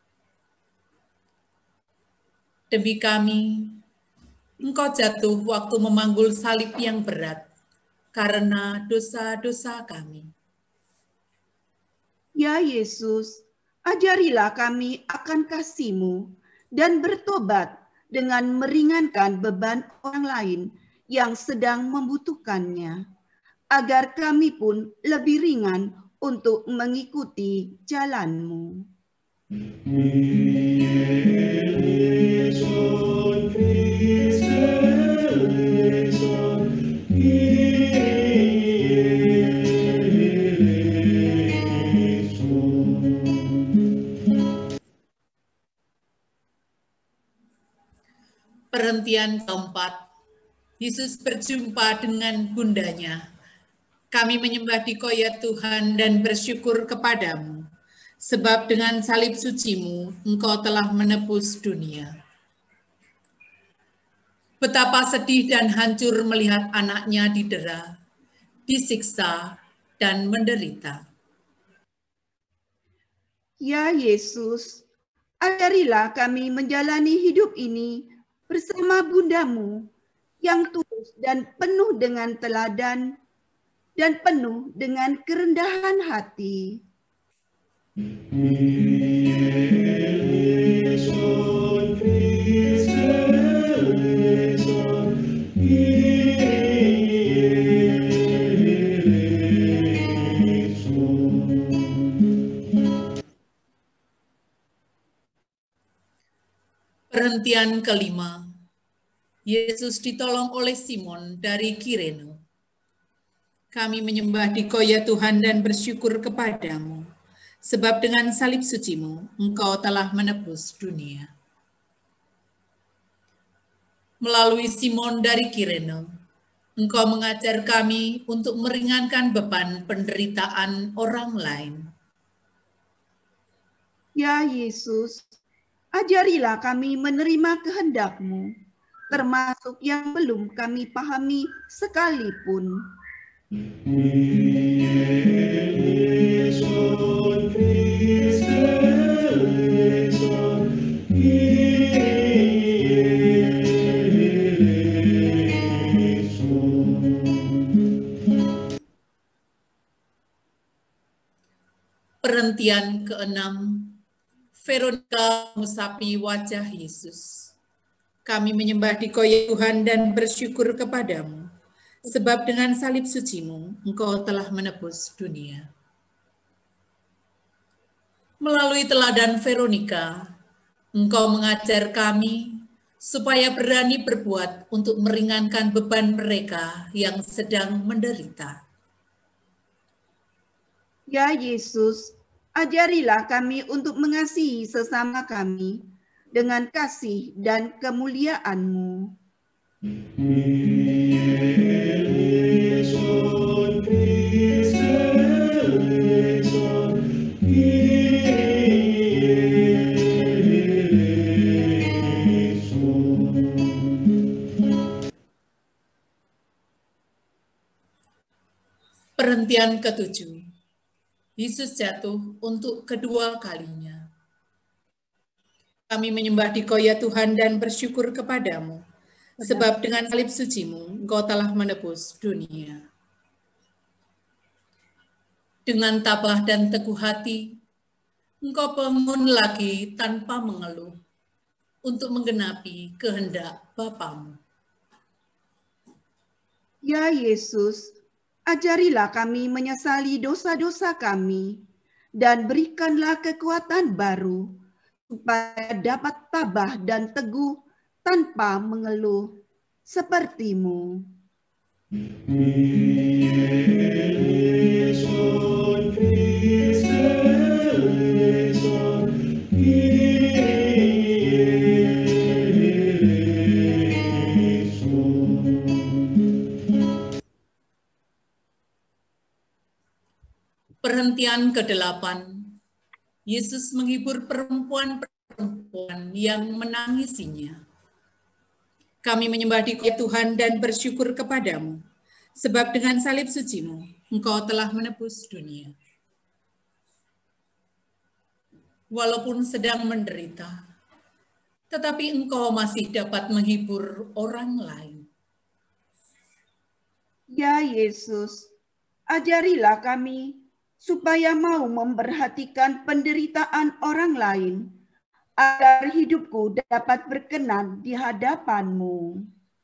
Demi kami, Engkau jatuh waktu memanggul salib yang berat, karena dosa-dosa kami. Ya Yesus, ajarilah kami akan kasih-Mu dan bertobat dengan meringankan beban orang lain yang sedang membutuhkannya, agar kami pun lebih ringan untuk mengikuti jalan-Mu. Perhentian keempat, Yesus berjumpa dengan bundanya. Kami menyembah Dikau ya Tuhan dan bersyukur kepadamu, sebab dengan salib sucimu Engkau telah menebus dunia. Betapa sedih dan hancur melihat anaknya didera, disiksa, dan menderita. Ya Yesus, ajarilah kami menjalani hidup ini bersama Bundamu yang tulus dan penuh dengan teladan dan penuh dengan kerendahan hati. Perhentian kelima, Yesus ditolong oleh Simon dari Kirene. Kami menyembah Dikau ya Tuhan dan bersyukur kepadamu, sebab dengan salib sucimu Engkau telah menebus dunia. Melalui Simon dari Kirene, Engkau mengajar kami untuk meringankan beban penderitaan orang lain. Ya Yesus, ajarilah kami menerima kehendak-Mu, termasuk yang belum kami pahami sekalipun. Perhentian keenam, Veronika mengusapi wajah Yesus. Kami menyembah Dikau ya Tuhan dan bersyukur kepadamu, sebab dengan salib sucimu Engkau telah menebus dunia. Melalui teladan Veronika, Engkau mengajar kami supaya berani berbuat untuk meringankan beban mereka yang sedang menderita. Ya Yesus, ajarilah kami untuk mengasihi sesama kami dengan kasih dan kemuliaan-Mu. Perhentian ke-7. Yesus jatuh untuk kedua kalinya. Kami menyembah Dikau ya Tuhan dan bersyukur kepadamu, sebab dengan salib suci-Mu Engkau telah menebus dunia. Dengan tabah dan teguh hati, Engkau bangun lagi tanpa mengeluh, untuk menggenapi kehendak Bapamu. Ya Yesus, ajarilah kami menyesali dosa-dosa kami, dan berikanlah kekuatan baru, supaya dapat tabah dan teguh tanpa mengeluh, seperti-Mu. Perhentian ke-8. Yesus menghibur perempuan-perempuan yang menangisinya. Kami menyembah Dikau ya Tuhan dan bersyukur kepadamu, sebab dengan salib suci-Mu Engkau telah menebus dunia. Walaupun sedang menderita, tetapi Engkau masih dapat menghibur orang lain. Ya Yesus, ajarilah kami supaya mau memperhatikan penderitaan orang lain, agar hidupku dapat berkenan di hadapan-Mu.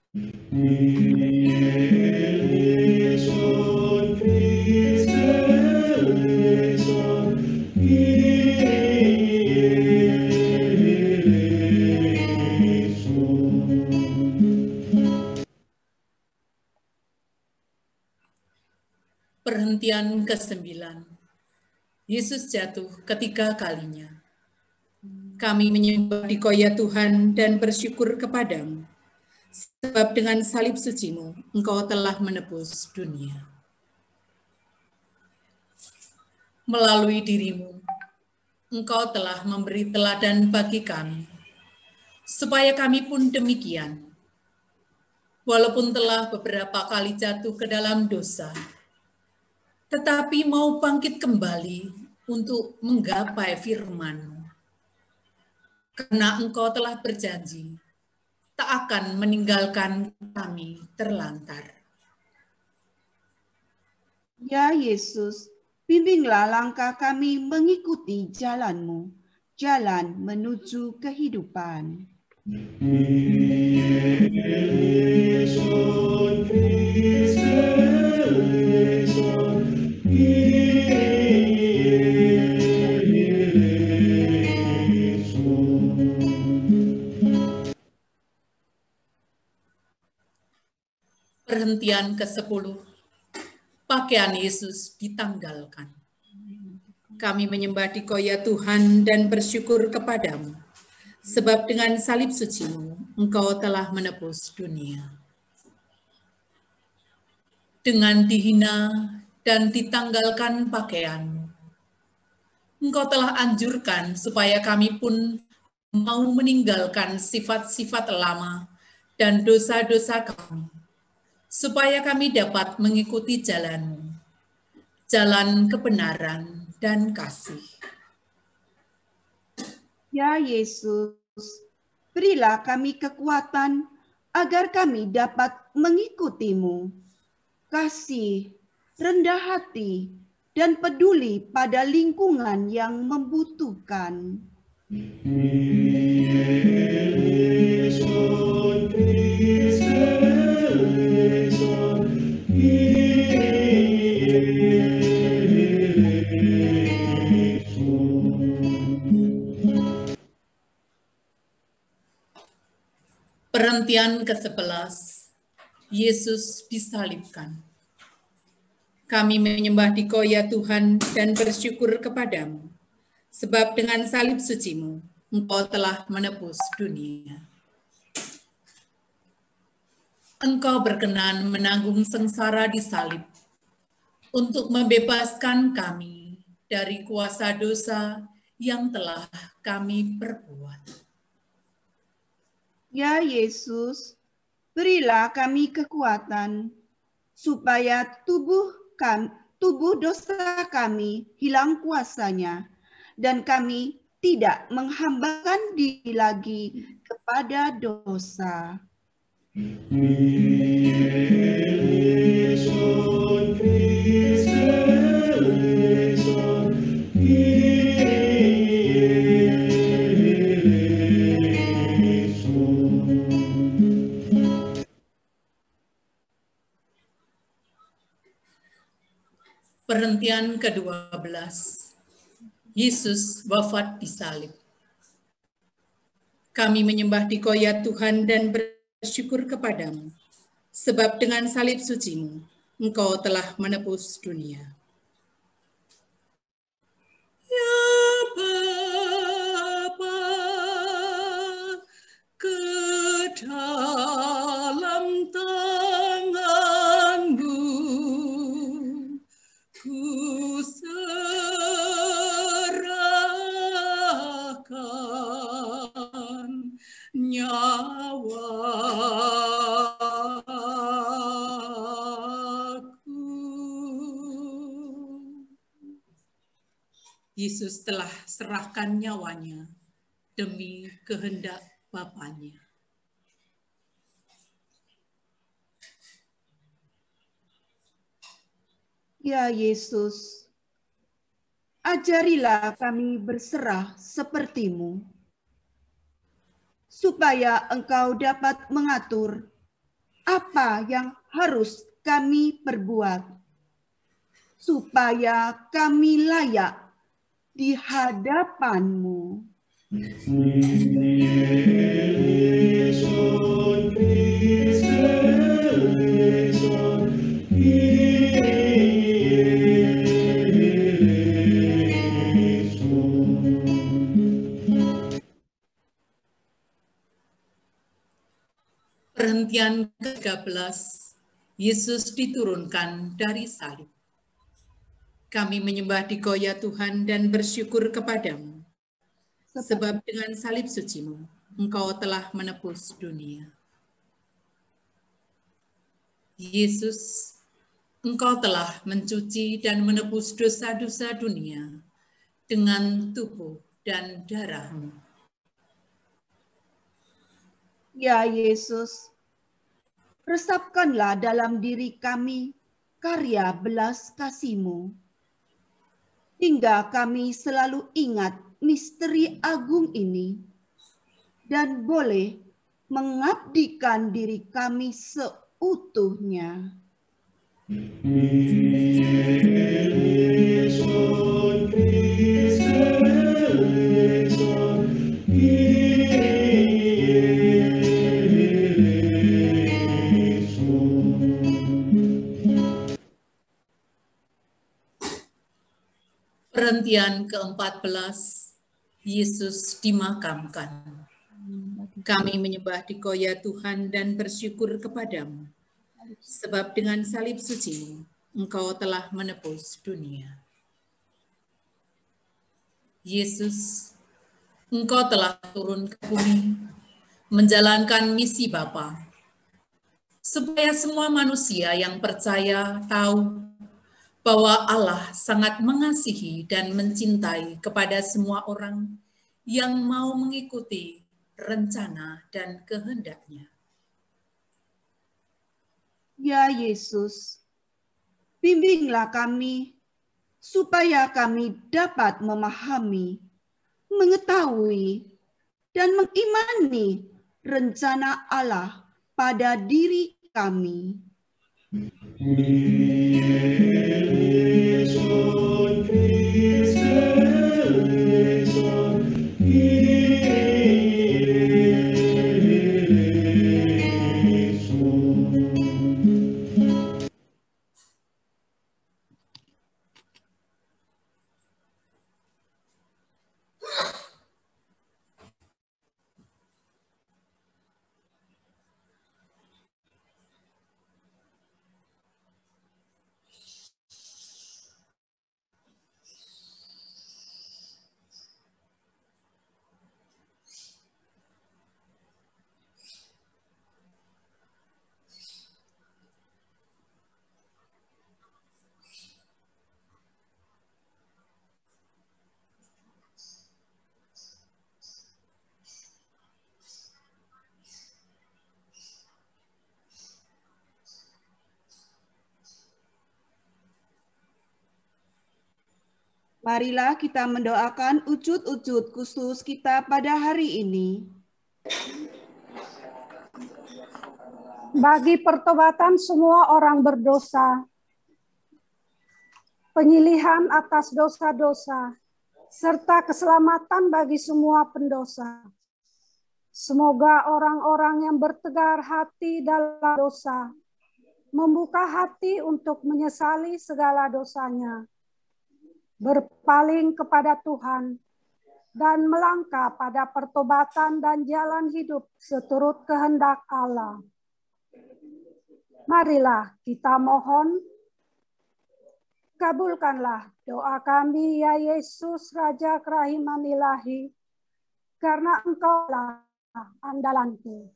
Perhentian ke-9. Yesus jatuh ketiga kalinya. Kami menyembah Dikau ya Tuhan dan bersyukur kepadamu, sebab dengan salib suci-Mu Engkau telah menebus dunia. Melalui diri-Mu, Engkau telah memberi teladan bagi kami, supaya kami pun demikian. Walaupun telah beberapa kali jatuh ke dalam dosa, tetapi mau bangkit kembali untuk menggapai firman-Mu. Karena Engkau telah berjanji, tak akan meninggalkan kami terlantar. Ya Yesus, bimbinglah langkah kami mengikuti jalan-Mu, jalan menuju kehidupan. Perhentian ke-10. Pakaian Yesus ditanggalkan. Kami menyembah Dikau ya Tuhan dan bersyukur kepadamu, sebab dengan salib suci-Mu Engkau telah menebus dunia. Dengan dihina dan ditanggalkan pakaian-Mu, Engkau telah anjurkan supaya kami pun mau meninggalkan sifat-sifat lama dan dosa-dosa kami, supaya kami dapat mengikuti jalan-Mu, jalan kebenaran dan kasih. Ya Yesus, berilah kami kekuatan agar kami dapat mengikuti-Mu. Kasih, rendah hati, dan peduli pada lingkungan yang membutuhkan. Perhentian ke-11. Yesus disalibkan. Kami menyembah Dikau ya Tuhan dan bersyukur kepadamu, sebab dengan salib suci-Mu, Engkau telah menebus dunia. Engkau berkenan menanggung sengsara di salib untuk membebaskan kami dari kuasa dosa yang telah kami perbuat. Ya Yesus, berilah kami kekuatan supaya tubuh dosa kami hilang kuasanya dan kami tidak menghambakan diri lagi kepada dosa. Perhentian ke-12. Yesus wafat di salib. Kami menyembah Dikau ya Tuhan dan bersyukur kepadamu, sebab dengan salib suci-Mu, Engkau telah menebus dunia. Ya Bapa, ke dalam tangan-Mu ku serahkan nyawaku. Yesus telah serahkan nyawanya demi kehendak Bapanya. Ya Yesus, ajarilah kami berserah seperti-Mu, supaya Engkau dapat mengatur apa yang harus kami perbuat, supaya kami layak di hadapan-Mu. Perhentian ke-13, Yesus diturunkan dari salib. Kami menyembah Dikau ya Tuhan dan bersyukur kepadamu, sebab dengan salib suci-Mu, Engkau telah menebus dunia. Yesus, Engkau telah mencuci dan menebus dosa-dosa dunia dengan tubuh dan darah-Mu. Ya Yesus, resapkanlah dalam diri kami karya belas kasih-Mu, hingga kami selalu ingat misteri agung ini dan boleh mengabdikan diri kami seutuhnya. Perhentian ke-14, Yesus dimakamkan. Kami menyembah Dikau ya Tuhan dan bersyukur kepadamu, sebab dengan salib suci-Mu, Engkau telah menebus dunia. Yesus, Engkau telah turun ke bumi, menjalankan misi Bapa, supaya semua manusia yang percaya tahu bahwa Allah sangat mengasihi dan mencintai kepada semua orang yang mau mengikuti rencana dan kehendak-Nya. Ya Yesus, bimbinglah kami supaya kami dapat memahami, mengetahui, dan mengimani rencana Allah pada diri kami. Marilah kita mendoakan wujud-wujud khusus kita pada hari ini. Bagi pertobatan semua orang berdosa, penyilihan atas dosa-dosa, serta keselamatan bagi semua pendosa. Semoga orang-orang yang bertegar hati dalam dosa, membuka hati untuk menyesali segala dosanya, berpaling kepada Tuhan, dan melangkah pada pertobatan dan jalan hidup seturut kehendak Allah. Marilah kita mohon, kabulkanlah doa kami, ya Yesus, Raja Kerahiman Ilahi, karena Engkaulah andalanku.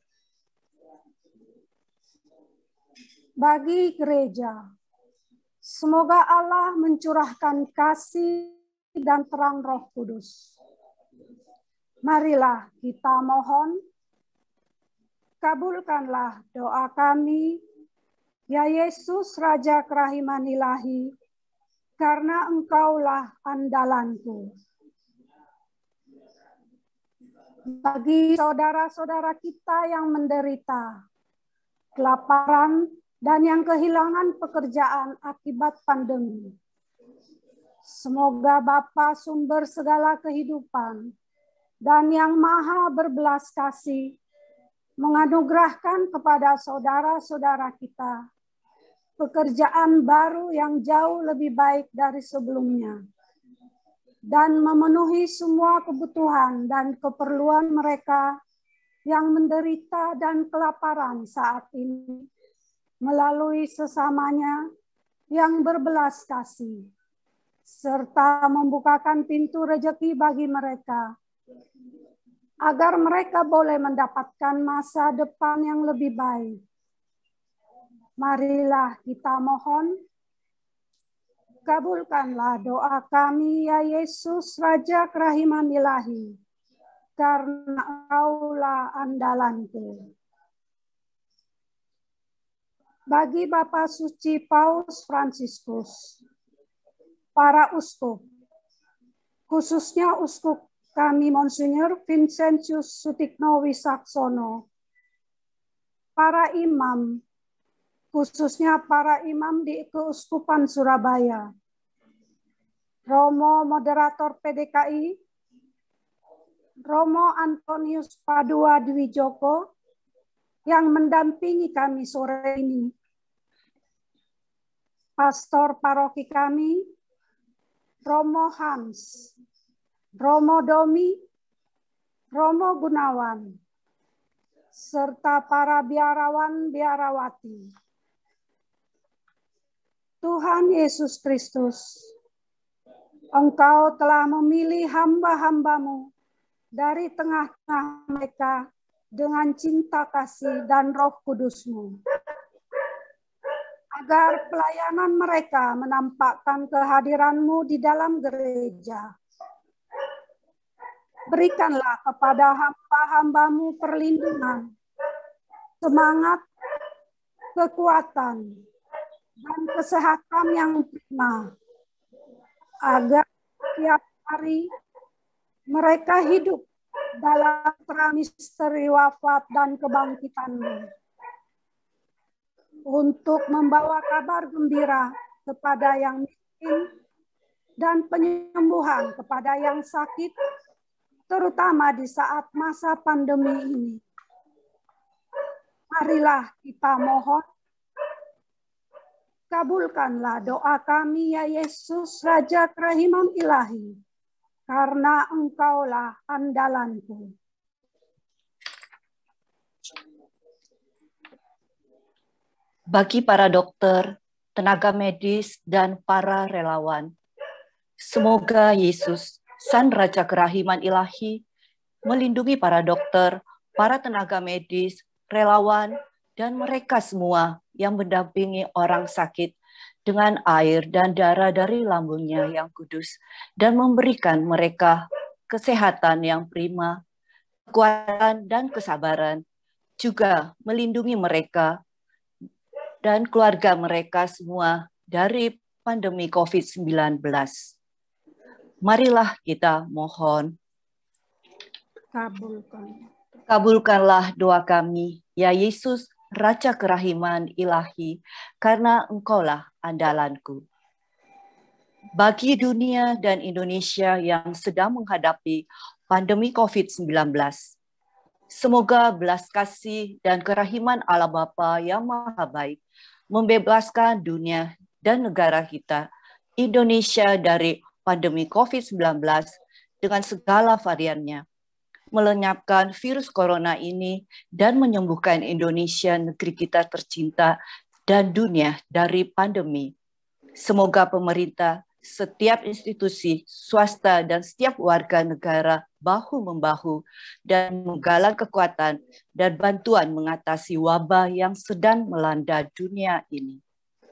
Bagi gereja, semoga Allah mencurahkan kasih dan terang Roh Kudus. Marilah kita mohon, kabulkanlah doa kami, ya Yesus, Raja Kerahiman Ilahi, karena Engkaulah andalanku. Bagi saudara-saudara kita yang menderita kelaparan dan yang kehilangan pekerjaan akibat pandemi, semoga Bapa sumber segala kehidupan dan yang maha berbelas kasih menganugerahkan kepada saudara-saudara kita pekerjaan baru yang jauh lebih baik dari sebelumnya, dan memenuhi semua kebutuhan dan keperluan mereka yang menderita dan kelaparan saat ini melalui sesamanya yang berbelas kasih, serta membukakan pintu rejeki bagi mereka, agar mereka boleh mendapatkan masa depan yang lebih baik. Marilah kita mohon, kabulkanlah doa kami, ya Yesus, Raja Kerahiman Ilahi, karena Engkaulah andalanku. Bagi Bapak Suci Paus Fransiskus, para uskup, khususnya uskup kami Monsinyur Vincentius Sutikno Wisaksono, para imam, khususnya para imam di Keuskupan Surabaya, Romo Moderator PDKI, Romo Antonius Padua Dwi Joko, yang mendampingi kami sore ini, Pastor Paroki kami, Romo Hans, Romo Domi, Romo Gunawan, serta para biarawan-biarawati. Tuhan Yesus Kristus, Engkau telah memilih hamba-hambamu dari tengah-tengah mereka dengan cinta kasih dan Roh Kudus-Mu, agar pelayanan mereka menampakkan kehadiran-Mu di dalam gereja. Berikanlah kepada hamba-hamba-Mu perlindungan, semangat, kekuatan, dan kesehatan yang prima, agar setiap hari mereka hidup dalam terang misteri wafat dan kebangkitan-Mu, untuk membawa kabar gembira kepada yang miskin dan penyembuhan kepada yang sakit, terutama di saat masa pandemi ini. Marilah kita mohon, kabulkanlah doa kami, ya Yesus, Raja Kerahiman Ilahi, karena Engkaulah andalanku. Bagi para dokter, tenaga medis, dan para relawan, semoga Yesus, Sang Raja Kerahiman Ilahi, melindungi para dokter, para tenaga medis, relawan, dan mereka semua yang mendampingi orang sakit dengan air dan darah dari lambungnya yang kudus, dan memberikan mereka kesehatan yang prima, kekuatan dan kesabaran, juga melindungi mereka dan keluarga mereka semua dari pandemi COVID-19. Marilah kita mohon. Kabulkan. Kabulkanlah doa kami, ya Yesus, Raja Kerahiman Ilahi, karena Engkaulah andalanku. Bagi dunia dan Indonesia yang sedang menghadapi pandemi COVID-19, semoga belas kasih dan kerahiman Allah Bapa yang Maha Baik membebaskan dunia dan negara kita, Indonesia, dari pandemi COVID-19 dengan segala variannya, melenyapkan virus corona ini dan menyembuhkan Indonesia, negeri kita tercinta, dan dunia dari pandemi. Semoga pemerintah, setiap institusi swasta, dan setiap warga negara bahu-membahu dan menggalang kekuatan dan bantuan mengatasi wabah yang sedang melanda dunia ini.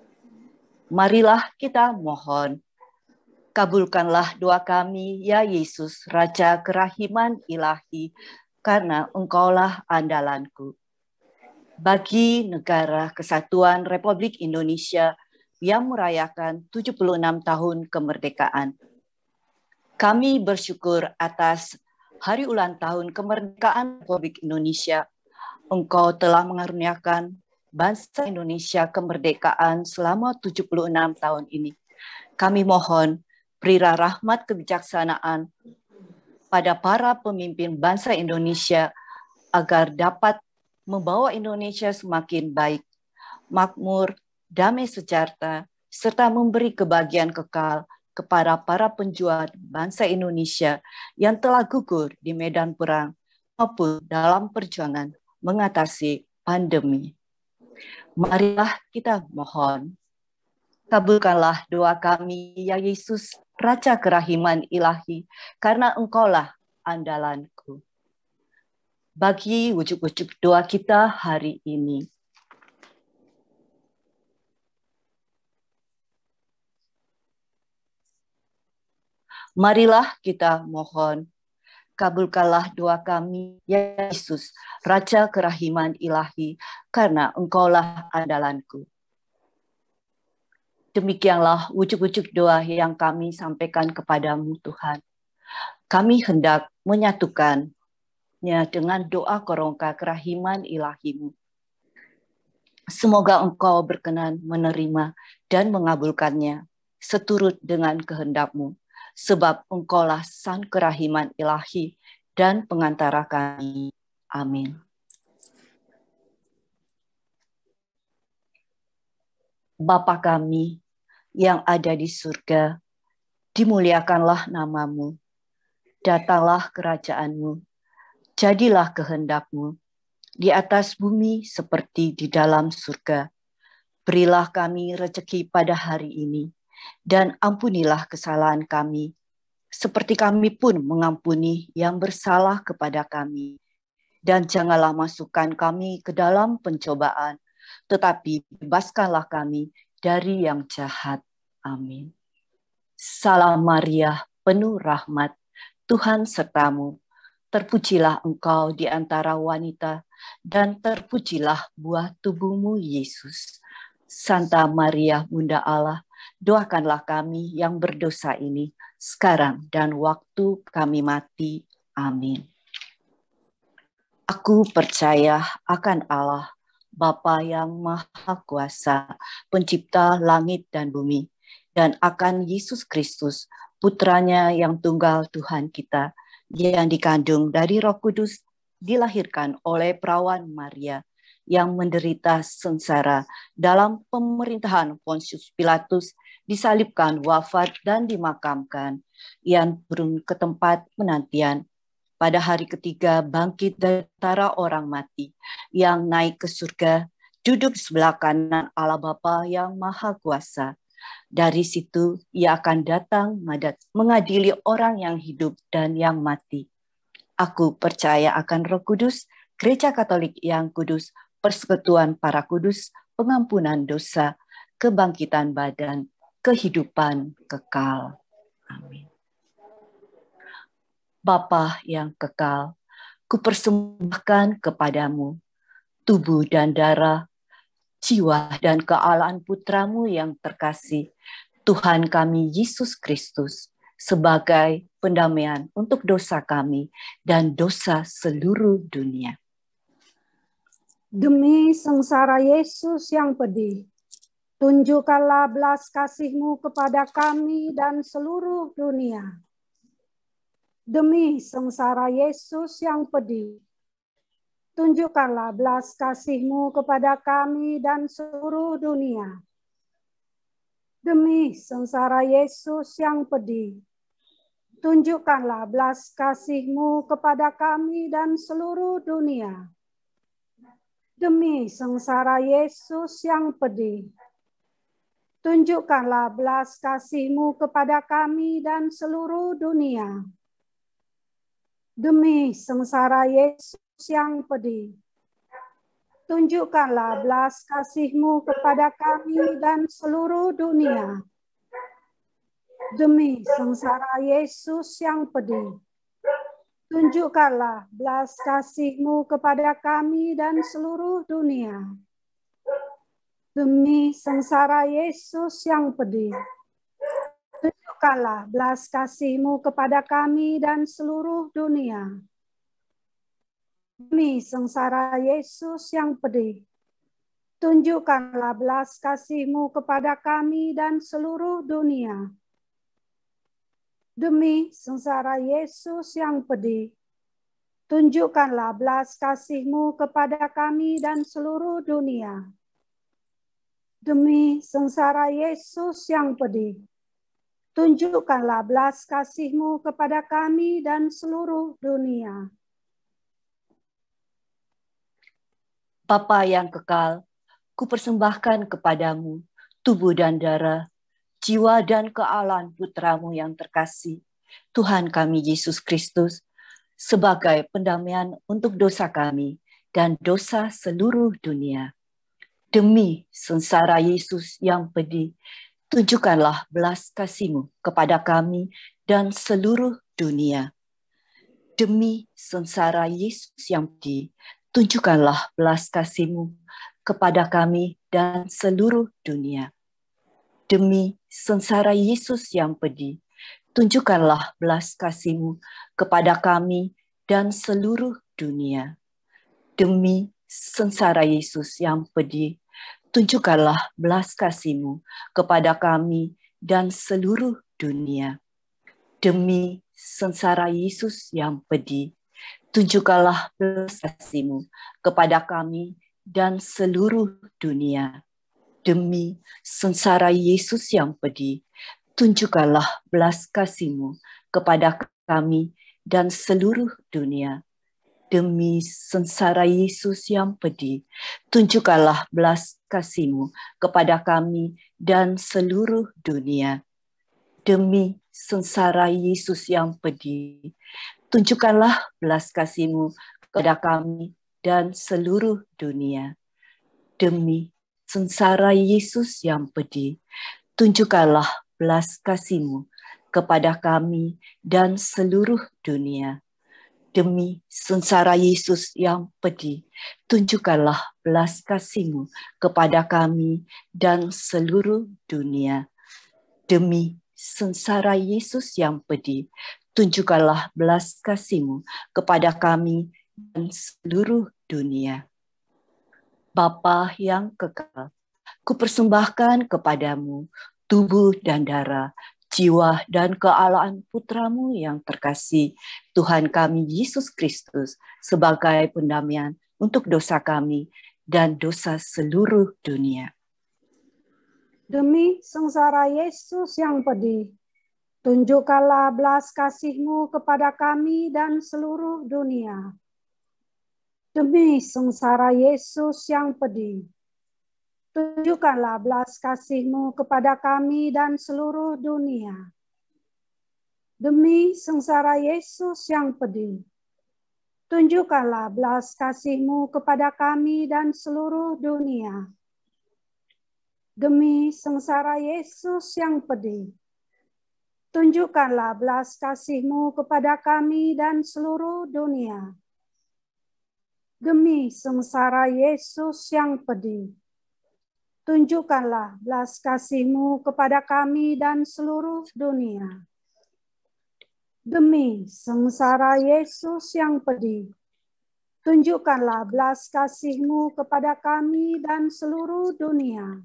Marilah kita mohon. Kabulkanlah doa kami, ya Yesus, Raja Kerahiman Ilahi, karena Engkaulah andalanku. Bagi negara Kesatuan Republik Indonesia yang merayakan 76 tahun kemerdekaan, kami bersyukur atas hari ulang tahun kemerdekaan Republik Indonesia. Engkau telah mengaruniakan bangsa Indonesia kemerdekaan selama 76 tahun ini. Kami mohon, berilah rahmat kebijaksanaan pada para pemimpin bangsa Indonesia agar dapat membawa Indonesia semakin baik, makmur, damai sejahtera, serta memberi kebahagiaan kekal kepada para pejuang bangsa Indonesia yang telah gugur di medan perang maupun dalam perjuangan mengatasi pandemi. Marilah kita mohon. Kabulkanlah doa kami, ya Yesus, Raja Kerahiman Ilahi, karena Engkaulah andalanku. Bagi wujud-wujud doa kita hari ini, marilah kita mohon. Kabulkanlah doa kami, ya Yesus, Raja Kerahiman Ilahi, karena Engkaulah andalanku. Demikianlah wujud-wujud doa yang kami sampaikan kepadamu, Tuhan. Kami hendak menyatukannya dengan doa kerongka kerahiman ilahi-Mu. Semoga Engkau berkenan menerima dan mengabulkannya seturut dengan kehendak-Mu, sebab Engkaulah Sang Kerahiman Ilahi dan pengantara kami. Amin. Bapa kami yang ada di surga, dimuliakanlah nama-Mu, datanglah kerajaan-Mu, jadilah kehendak-Mu, di atas bumi seperti di dalam surga. Berilah kami rezeki pada hari ini, dan ampunilah kesalahan kami, seperti kami pun mengampuni yang bersalah kepada kami. Dan janganlah masukkan kami ke dalam pencobaan, tetapi bebaskanlah kami dari yang jahat. Amin. Salam Maria, penuh rahmat, Tuhan sertamu. Terpujilah engkau di antara wanita, dan terpujilah buah tubuhmu, Yesus. Santa Maria, Bunda Allah, doakanlah kami yang berdosa ini, sekarang dan waktu kami mati. Amin. Aku percaya akan Allah, Bapa yang Maha Kuasa, Pencipta langit dan bumi, dan akan Yesus Kristus, Putranya yang tunggal Tuhan kita, yang dikandung dari Roh Kudus, dilahirkan oleh perawan Maria, yang menderita sengsara dalam pemerintahan Pontius Pilatus, disalibkan, wafat, dan dimakamkan, yang turun ke tempat penantian. Pada hari ketiga bangkit dari antara orang mati, yang naik ke surga, duduk sebelah kanan Allah Bapa yang Maha Kuasa. Dari situ ia akan datang mengadili orang yang hidup dan yang mati. Aku percaya akan Roh Kudus, Gereja Katolik yang kudus, persekutuan para kudus, pengampunan dosa, kebangkitan badan, kehidupan kekal. Amin. Bapa yang kekal, kupersembahkan kepadamu tubuh dan darah, jiwa dan kealahan Putramu yang terkasih, Tuhan kami Yesus Kristus, sebagai pendamaian untuk dosa kami dan dosa seluruh dunia. Demi sengsara Yesus yang pedih, tunjukkanlah belas kasih-Mu kepada kami dan seluruh dunia. Demi sengsara Yesus yang pedih, tunjukkanlah belas kasih-Mu kepada kami dan seluruh dunia. Demi sengsara Yesus yang pedih, tunjukkanlah belas kasih-Mu kepada kami dan seluruh dunia. Demi sengsara Yesus yang pedih, tunjukkanlah belas kasih-Mu kepada kami dan seluruh dunia. Demi sengsara Yesus yang pedih, tunjukkanlah belas kasih-Mu kepada kami dan seluruh dunia. Demi sengsara Yesus yang pedih, tunjukkanlah belas kasih-Mu kepada kami dan seluruh dunia. Demi sengsara Yesus yang pedih, tunjukkanlah belas kasih-Mu kepada kami dan seluruh dunia. Demi sengsara Yesus yang pedih, tunjukkanlah belas kasih-Mu kepada kami dan seluruh dunia. Demi sengsara Yesus yang pedih, tunjukkanlah belas kasih-Mu kepada kami dan seluruh dunia. Demi sengsara Yesus yang pedih, tunjukkanlah belas kasih-Mu kepada kami dan seluruh dunia. Bapa yang kekal, kupersembahkan kepadamu tubuh dan darah, jiwa dan kealahan Putra-Mu yang terkasih, Tuhan kami Yesus Kristus, sebagai pendamaian untuk dosa kami dan dosa seluruh dunia. Demi sengsara Yesus yang pedih, tunjukkanlah belas kasih-Mu kepada kami dan seluruh dunia. Demi sengsara Yesus yang pedih, tunjukkanlah belas kasih-Mu kepada kami dan seluruh dunia. Demi sengsara Yesus yang pedih, tunjukkanlah belas kasih-Mu kepada kami dan seluruh dunia. Demi sengsara Yesus yang pedih, tunjukkanlah belas kasih-Mu kepada kami dan seluruh dunia. Demi sengsara Yesus yang pedih, tunjukkanlah belas kasih-Mu kepada kami dan seluruh dunia. Demi sengsara Yesus yang pedih, tunjukkanlah belas kasih-Mu kepada kami dan seluruh dunia. Demi sengsara Yesus yang pedih, tunjukkanlah belas kasih-Mu kepada kami dan seluruh dunia. Demi sengsara Yesus yang pedih, tunjukkanlah belas kasih-Mu kepada kami dan seluruh dunia. Demi sengsara Yesus yang pedih, tunjukkanlah belas kasih-Mu kepada kami dan seluruh dunia. Demi sengsara Yesus yang pedih, tunjukkanlah belas kasih-Mu kepada kami dan seluruh dunia. Demi sengsara Yesus yang pedih, tunjukkanlah belas kasih-Mu kepada kami dan seluruh dunia. Bapa yang kekal, kupersembahkan kepadamu tubuh dan darah, jiwa dan kealahan Putra-Mu yang terkasih, Tuhan kami Yesus Kristus, sebagai pendamaian untuk dosa kami dan dosa seluruh dunia. Demi sengsara Yesus yang pedih, tunjukkanlah belas kasih-Mu kepada kami dan seluruh dunia. Demi sengsara Yesus yang pedih, tunjukkanlah belas kasih-Mu kepada kami dan seluruh dunia. Demi sengsara Yesus yang pedih, tunjukkanlah belas kasih-Mu kepada kami dan seluruh dunia. Demi sengsara Yesus yang pedih, tunjukkanlah belas kasih-Mu kepada kami dan seluruh dunia. Demi sengsara Yesus yang pedih, tunjukkanlah belas kasih-Mu kepada kami dan seluruh dunia. Demi sengsara Yesus yang pedih, tunjukkanlah belas kasih-Mu kepada kami dan seluruh dunia.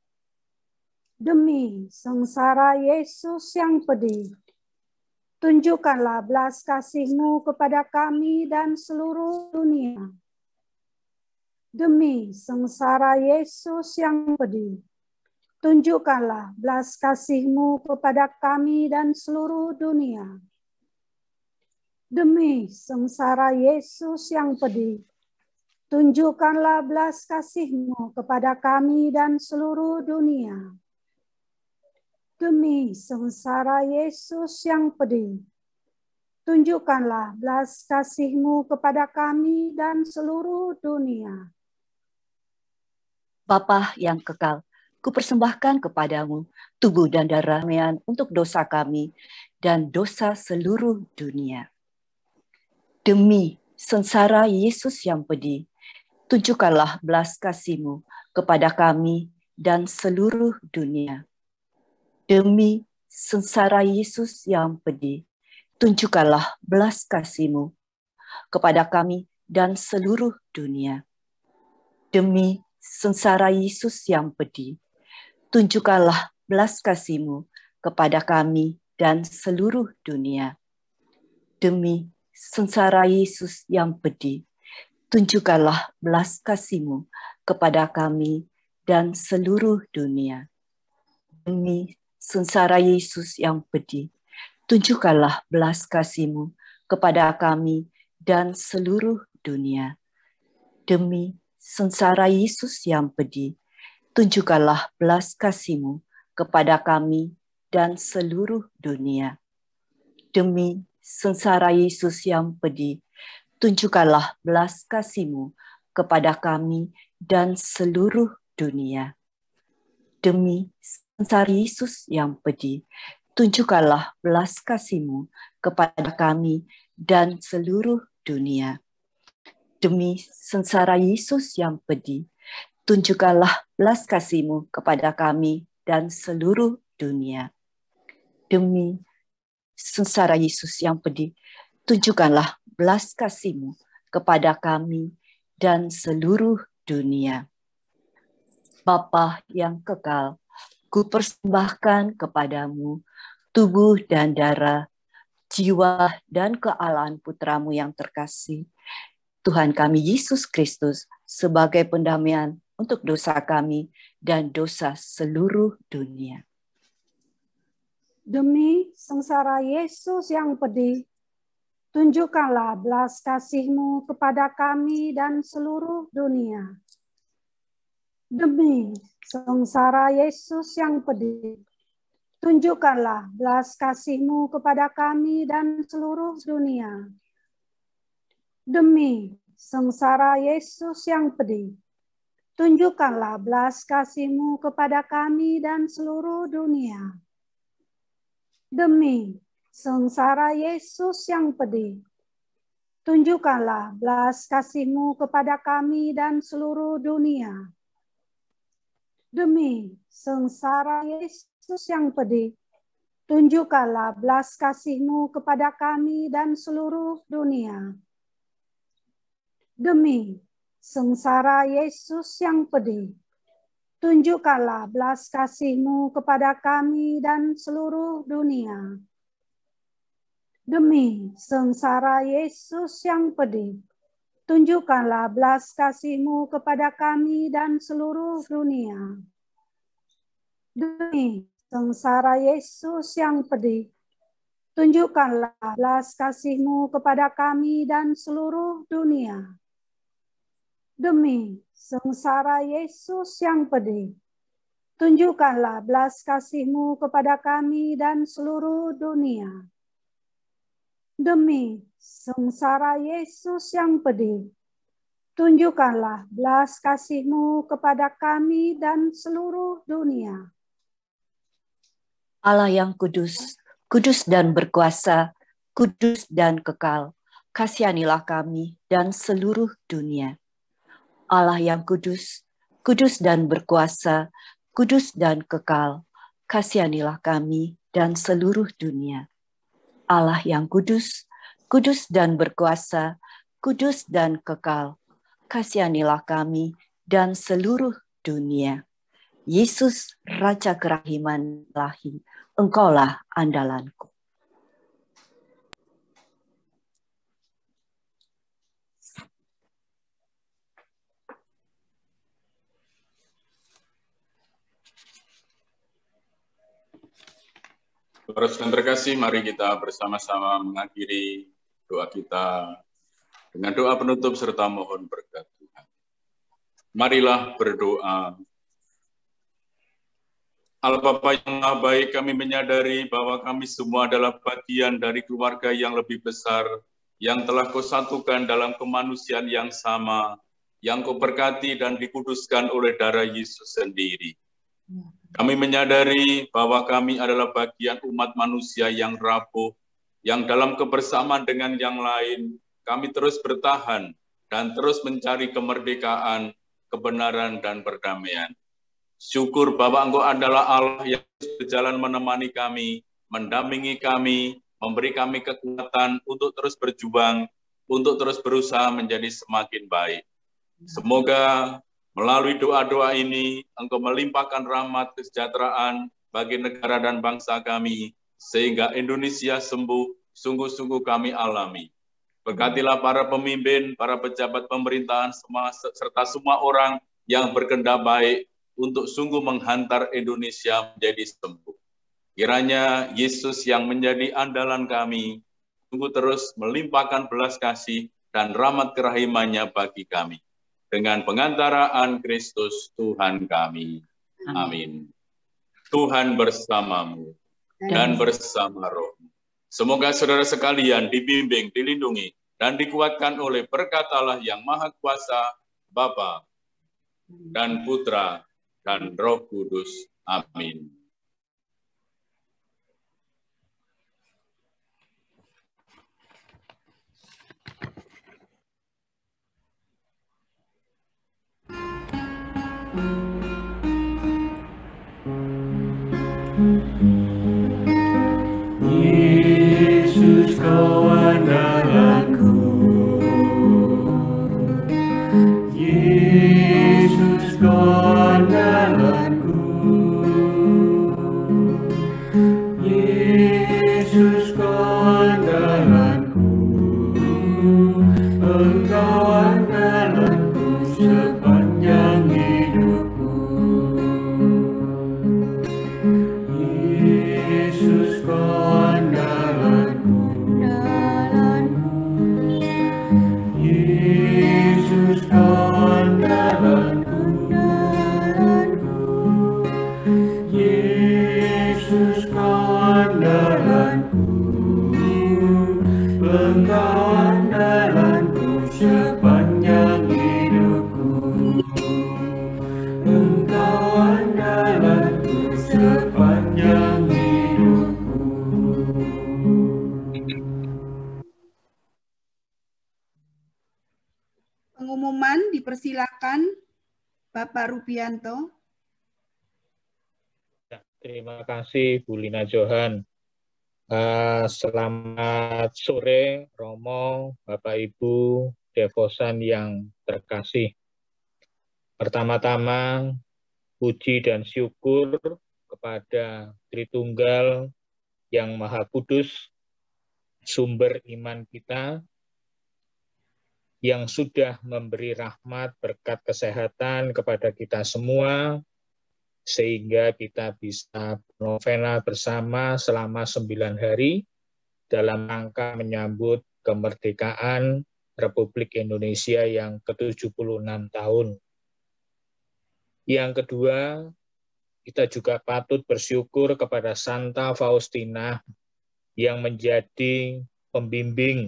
Demi sengsara Yesus yang pedih, tunjukkanlah belas kasih-Mu kepada kami dan seluruh dunia. Demi sengsara Yesus yang pedih, tunjukkanlah belas kasih-Mu kepada kami dan seluruh dunia. Demi sengsara Yesus yang pedih, tunjukkanlah belas kasih-Mu kepada kami dan seluruh dunia. Demi sengsara Yesus yang pedih, tunjukkanlah belas kasih-Mu kepada kami dan seluruh dunia. Bapa yang kekal, kupersembahkan kepadamu tubuh dan darah untuk dosa kami dan dosa seluruh dunia. Demi sengsara Yesus yang pedih, tunjukkanlah belas kasih-Mu kepada kami dan seluruh dunia. Demi sengsara Yesus yang pedih, tunjukkanlah belas kasih-Mu kepada kami dan seluruh dunia. Demi sengsara Yesus yang pedih, tunjukkanlah belas kasih-Mu kepada kami dan seluruh dunia. Demi sengsara Yesus yang pedih, tunjukkanlah belas kasih-Mu kepada kami dan seluruh dunia. Demi sengsara Yesus yang pedih, tunjukkanlah belas kasih-Mu kepada kami dan seluruh dunia. Demi sengsara Yesus yang pedih, tunjukkanlah belas kasih-Mu kepada kami dan seluruh dunia. Demi sengsara Yesus yang pedih, tunjukkanlah belas kasih-Mu kepada kami dan seluruh dunia. Demi sengsara Yesus yang pedih, tunjukkanlah belas kasih-Mu kepada kami dan seluruh dunia. Demi sengsara Yesus yang pedih, tunjukkanlah belas kasih-Mu kepada kami dan seluruh dunia. Demi sengsara Yesus yang pedih, tunjukkanlah belas kasih-Mu kepada kami dan seluruh dunia. Bapa yang kekal, kupersembahkan kepadamu tubuh dan darah, jiwa dan kealahan Putra-Mu yang terkasih, Tuhan kami Yesus Kristus, sebagai pendamaian untuk dosa kami dan dosa seluruh dunia. Demi sengsara Yesus yang pedih, tunjukkanlah belas kasih-Mu kepada kami dan seluruh dunia. Demi sengsara Yesus yang pedih, tunjukkanlah belas kasih-Mu kepada kami dan seluruh dunia. Demi sengsara Yesus yang pedih, tunjukkanlah belas kasih-Mu kepada kami dan seluruh dunia. Demi sengsara Yesus yang pedih, tunjukkanlah belas kasih-Mu kepada kami dan seluruh dunia. Demi sengsara Yesus yang pedih, tunjukkanlah belas kasih-Mu kepada kami dan seluruh dunia. Demi sengsara Yesus yang pedih, tunjukkanlah belas kasih-Mu kepada kami dan seluruh dunia. Demi sengsara Yesus yang pedih, tunjukkanlah belas kasih-Mu kepada kami dan seluruh dunia. Demi sengsara Yesus yang pedih, tunjukkanlah belas kasih-Mu kepada kami dan seluruh dunia. Demi sengsara Yesus yang pedih, tunjukkanlah belas kasih-Mu kepada kami dan seluruh dunia. Demi sengsara Yesus yang pedih, tunjukkanlah belas kasih-Mu kepada kami dan seluruh dunia. Allah yang kudus, kudus dan berkuasa, kudus dan kekal, kasihanilah kami dan seluruh dunia. Allah yang kudus, kudus dan berkuasa, kudus dan kekal, kasihanilah kami dan seluruh dunia. Allah yang kudus, kudus dan berkuasa, kudus dan kekal. Kasihanilah kami dan seluruh dunia. Yesus, Raja Kerahiman Ilahi, Engkaulah andalanku. Saudara-saudara terkasih, mari kita bersama-sama mengakhiri doa kita dengan doa penutup serta mohon berkat Tuhan. Marilah berdoa. Allah Bapa yang Maha Baik, kami menyadari bahwa kami semua adalah bagian dari keluarga yang lebih besar, yang telah Kau satukan dalam kemanusiaan yang sama, yang Kau berkati dan dikuduskan oleh darah Yesus sendiri. Kami menyadari bahwa kami adalah bagian umat manusia yang rapuh, yang dalam kebersamaan dengan yang lain, kami terus bertahan dan terus mencari kemerdekaan, kebenaran, dan perdamaian. Syukur bahwa Engkau adalah Allah yang berjalan menemani kami, mendampingi kami, memberi kami kekuatan untuk terus berjuang, untuk terus berusaha menjadi semakin baik. Semoga melalui doa-doa ini, Engkau melimpahkan rahmat kesejahteraan bagi negara dan bangsa kami, sehingga Indonesia sembuh, sungguh-sungguh kami alami. Berkatilah para pemimpin, para pejabat pemerintahan, serta semua orang yang berkehendak baik untuk sungguh menghantar Indonesia menjadi sembuh. Kiranya Yesus yang menjadi andalan kami, sungguh terus melimpahkan belas kasih dan rahmat kerahimannya bagi kami. Dengan pengantaraan Kristus Tuhan kami. Amin. Tuhan bersamamu dan bersama rohmu. Semoga saudara sekalian dibimbing, dilindungi, dan dikuatkan oleh berkat Allah yang Maha Kuasa, Bapa dan Putra dan Roh Kudus. Amin. Yesus kau andalanku, Yesus kau andalanku, Yesus kau andalanku, Engkau andalanku sepanjang hidupku. Yesus kau Yesus kau andalanku, Yesus kau andalanku, Engkau andalanku sepanjang hidupku, Engkau andalanku sepanjang hidupku. Pengumuman dipersilakan Bapak Rubianto. Terima kasih Bu Lina Johan. Selamat sore Romo, Bapak Ibu, devosan yang terkasih. Pertama-tama puji dan syukur kepada Tritunggal yang Maha Kudus, sumber iman kita, yang sudah memberi rahmat berkat kesehatan kepada kita semua, sehingga kita bisa novena bersama selama 9 hari dalam rangka menyambut kemerdekaan Republik Indonesia yang ke-76 tahun. Yang kedua, kita juga patut bersyukur kepada Santa Faustina yang menjadi pembimbing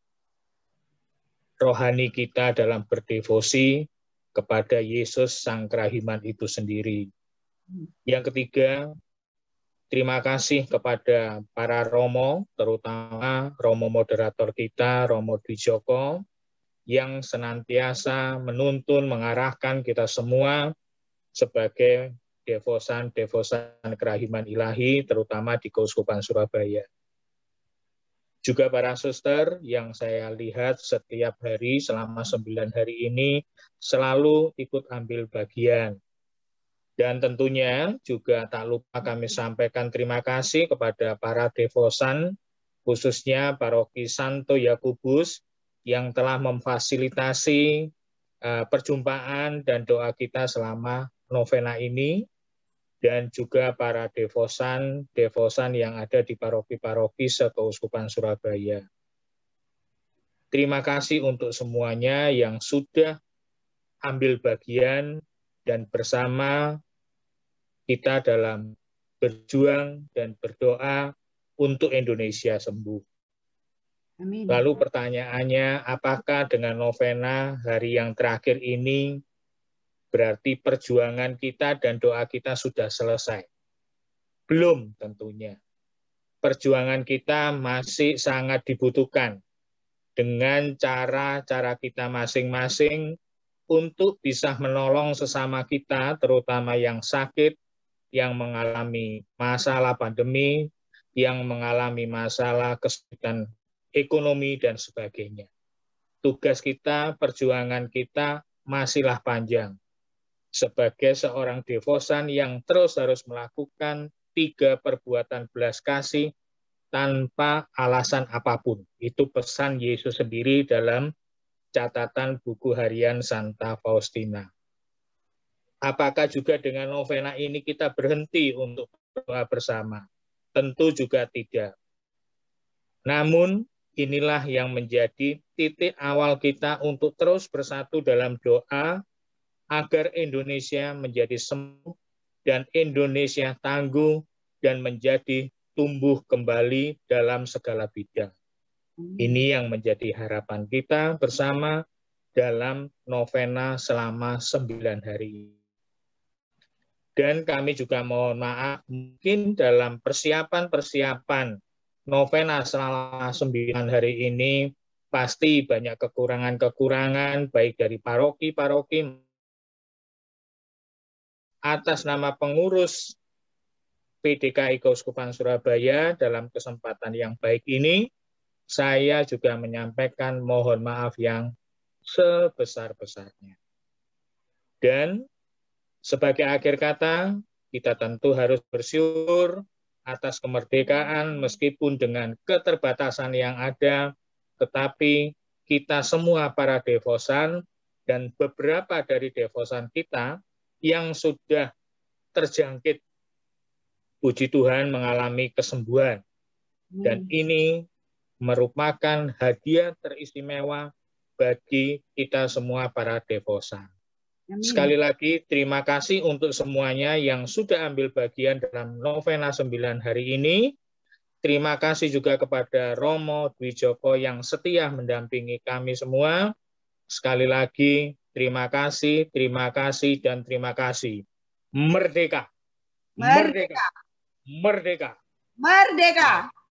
rohani kita dalam berdevosi kepada Yesus Sang Kerahiman itu sendiri. Yang ketiga, terima kasih kepada para Romo, terutama Romo moderator kita, Romo Dwi Joko, yang senantiasa menuntun, mengarahkan kita semua sebagai devosan-devosan kerahiman ilahi, terutama di Keuskupan Surabaya. Juga para suster yang saya lihat setiap hari selama 9 hari ini selalu ikut ambil bagian. Dan tentunya juga tak lupa kami sampaikan terima kasih kepada para devosan, khususnya Paroki Santo Yakobus yang telah memfasilitasi perjumpaan dan doa kita selama novena ini, dan juga para devosan yang ada di paroki-paroki Sekeuskupan Surabaya. Terima kasih untuk semuanya yang sudah ambil bagian dan bersama kita dalam berjuang dan berdoa untuk Indonesia sembuh. Amin. Lalu pertanyaannya, apakah dengan novena hari yang terakhir ini berarti perjuangan kita dan doa kita sudah selesai? Belum tentunya. Perjuangan kita masih sangat dibutuhkan dengan cara-cara kita masing-masing untuk bisa menolong sesama kita, terutama yang sakit, yang mengalami masalah pandemi, yang mengalami masalah kesulitan ekonomi, dan sebagainya. Tugas kita, perjuangan kita masihlah panjang. Sebagai seorang devosan yang terus harus melakukan 3 perbuatan belas kasih tanpa alasan apapun. Itu pesan Yesus sendiri dalam catatan buku harian Santa Faustina. Apakah juga dengan novena ini kita berhenti untuk berdoa bersama? Tentu juga tidak. Namun inilah yang menjadi titik awal kita untuk terus bersatu dalam doa agar Indonesia menjadi sembuh dan Indonesia tangguh dan menjadi tumbuh kembali dalam segala bidang. Ini yang menjadi harapan kita bersama dalam novena selama 9 hari. Dan kami juga mohon maaf, mungkin dalam persiapan novena selama 9 hari ini, pasti banyak kekurangan-kekurangan, baik dari paroki-paroki. Atas nama pengurus PDKI Keuskupan Surabaya, dalam kesempatan yang baik ini, saya juga menyampaikan mohon maaf yang sebesar-besarnya. Dan sebagai akhir kata, kita tentu harus bersyukur atas kemerdekaan meskipun dengan keterbatasan yang ada, tetapi kita semua para devosan dan beberapa dari devosan kita yang sudah terjangkit, puji Tuhan, mengalami kesembuhan. Dan ini merupakan hadiah teristimewa bagi kita semua para devosan. Amin. Sekali lagi, terima kasih untuk semuanya yang sudah ambil bagian dalam novena 9 hari ini. Terima kasih juga kepada Romo Dwi Joko yang setia mendampingi kami semua. Sekali lagi, terima kasih, dan terima kasih. Merdeka! Merdeka! Merdeka! Merdeka!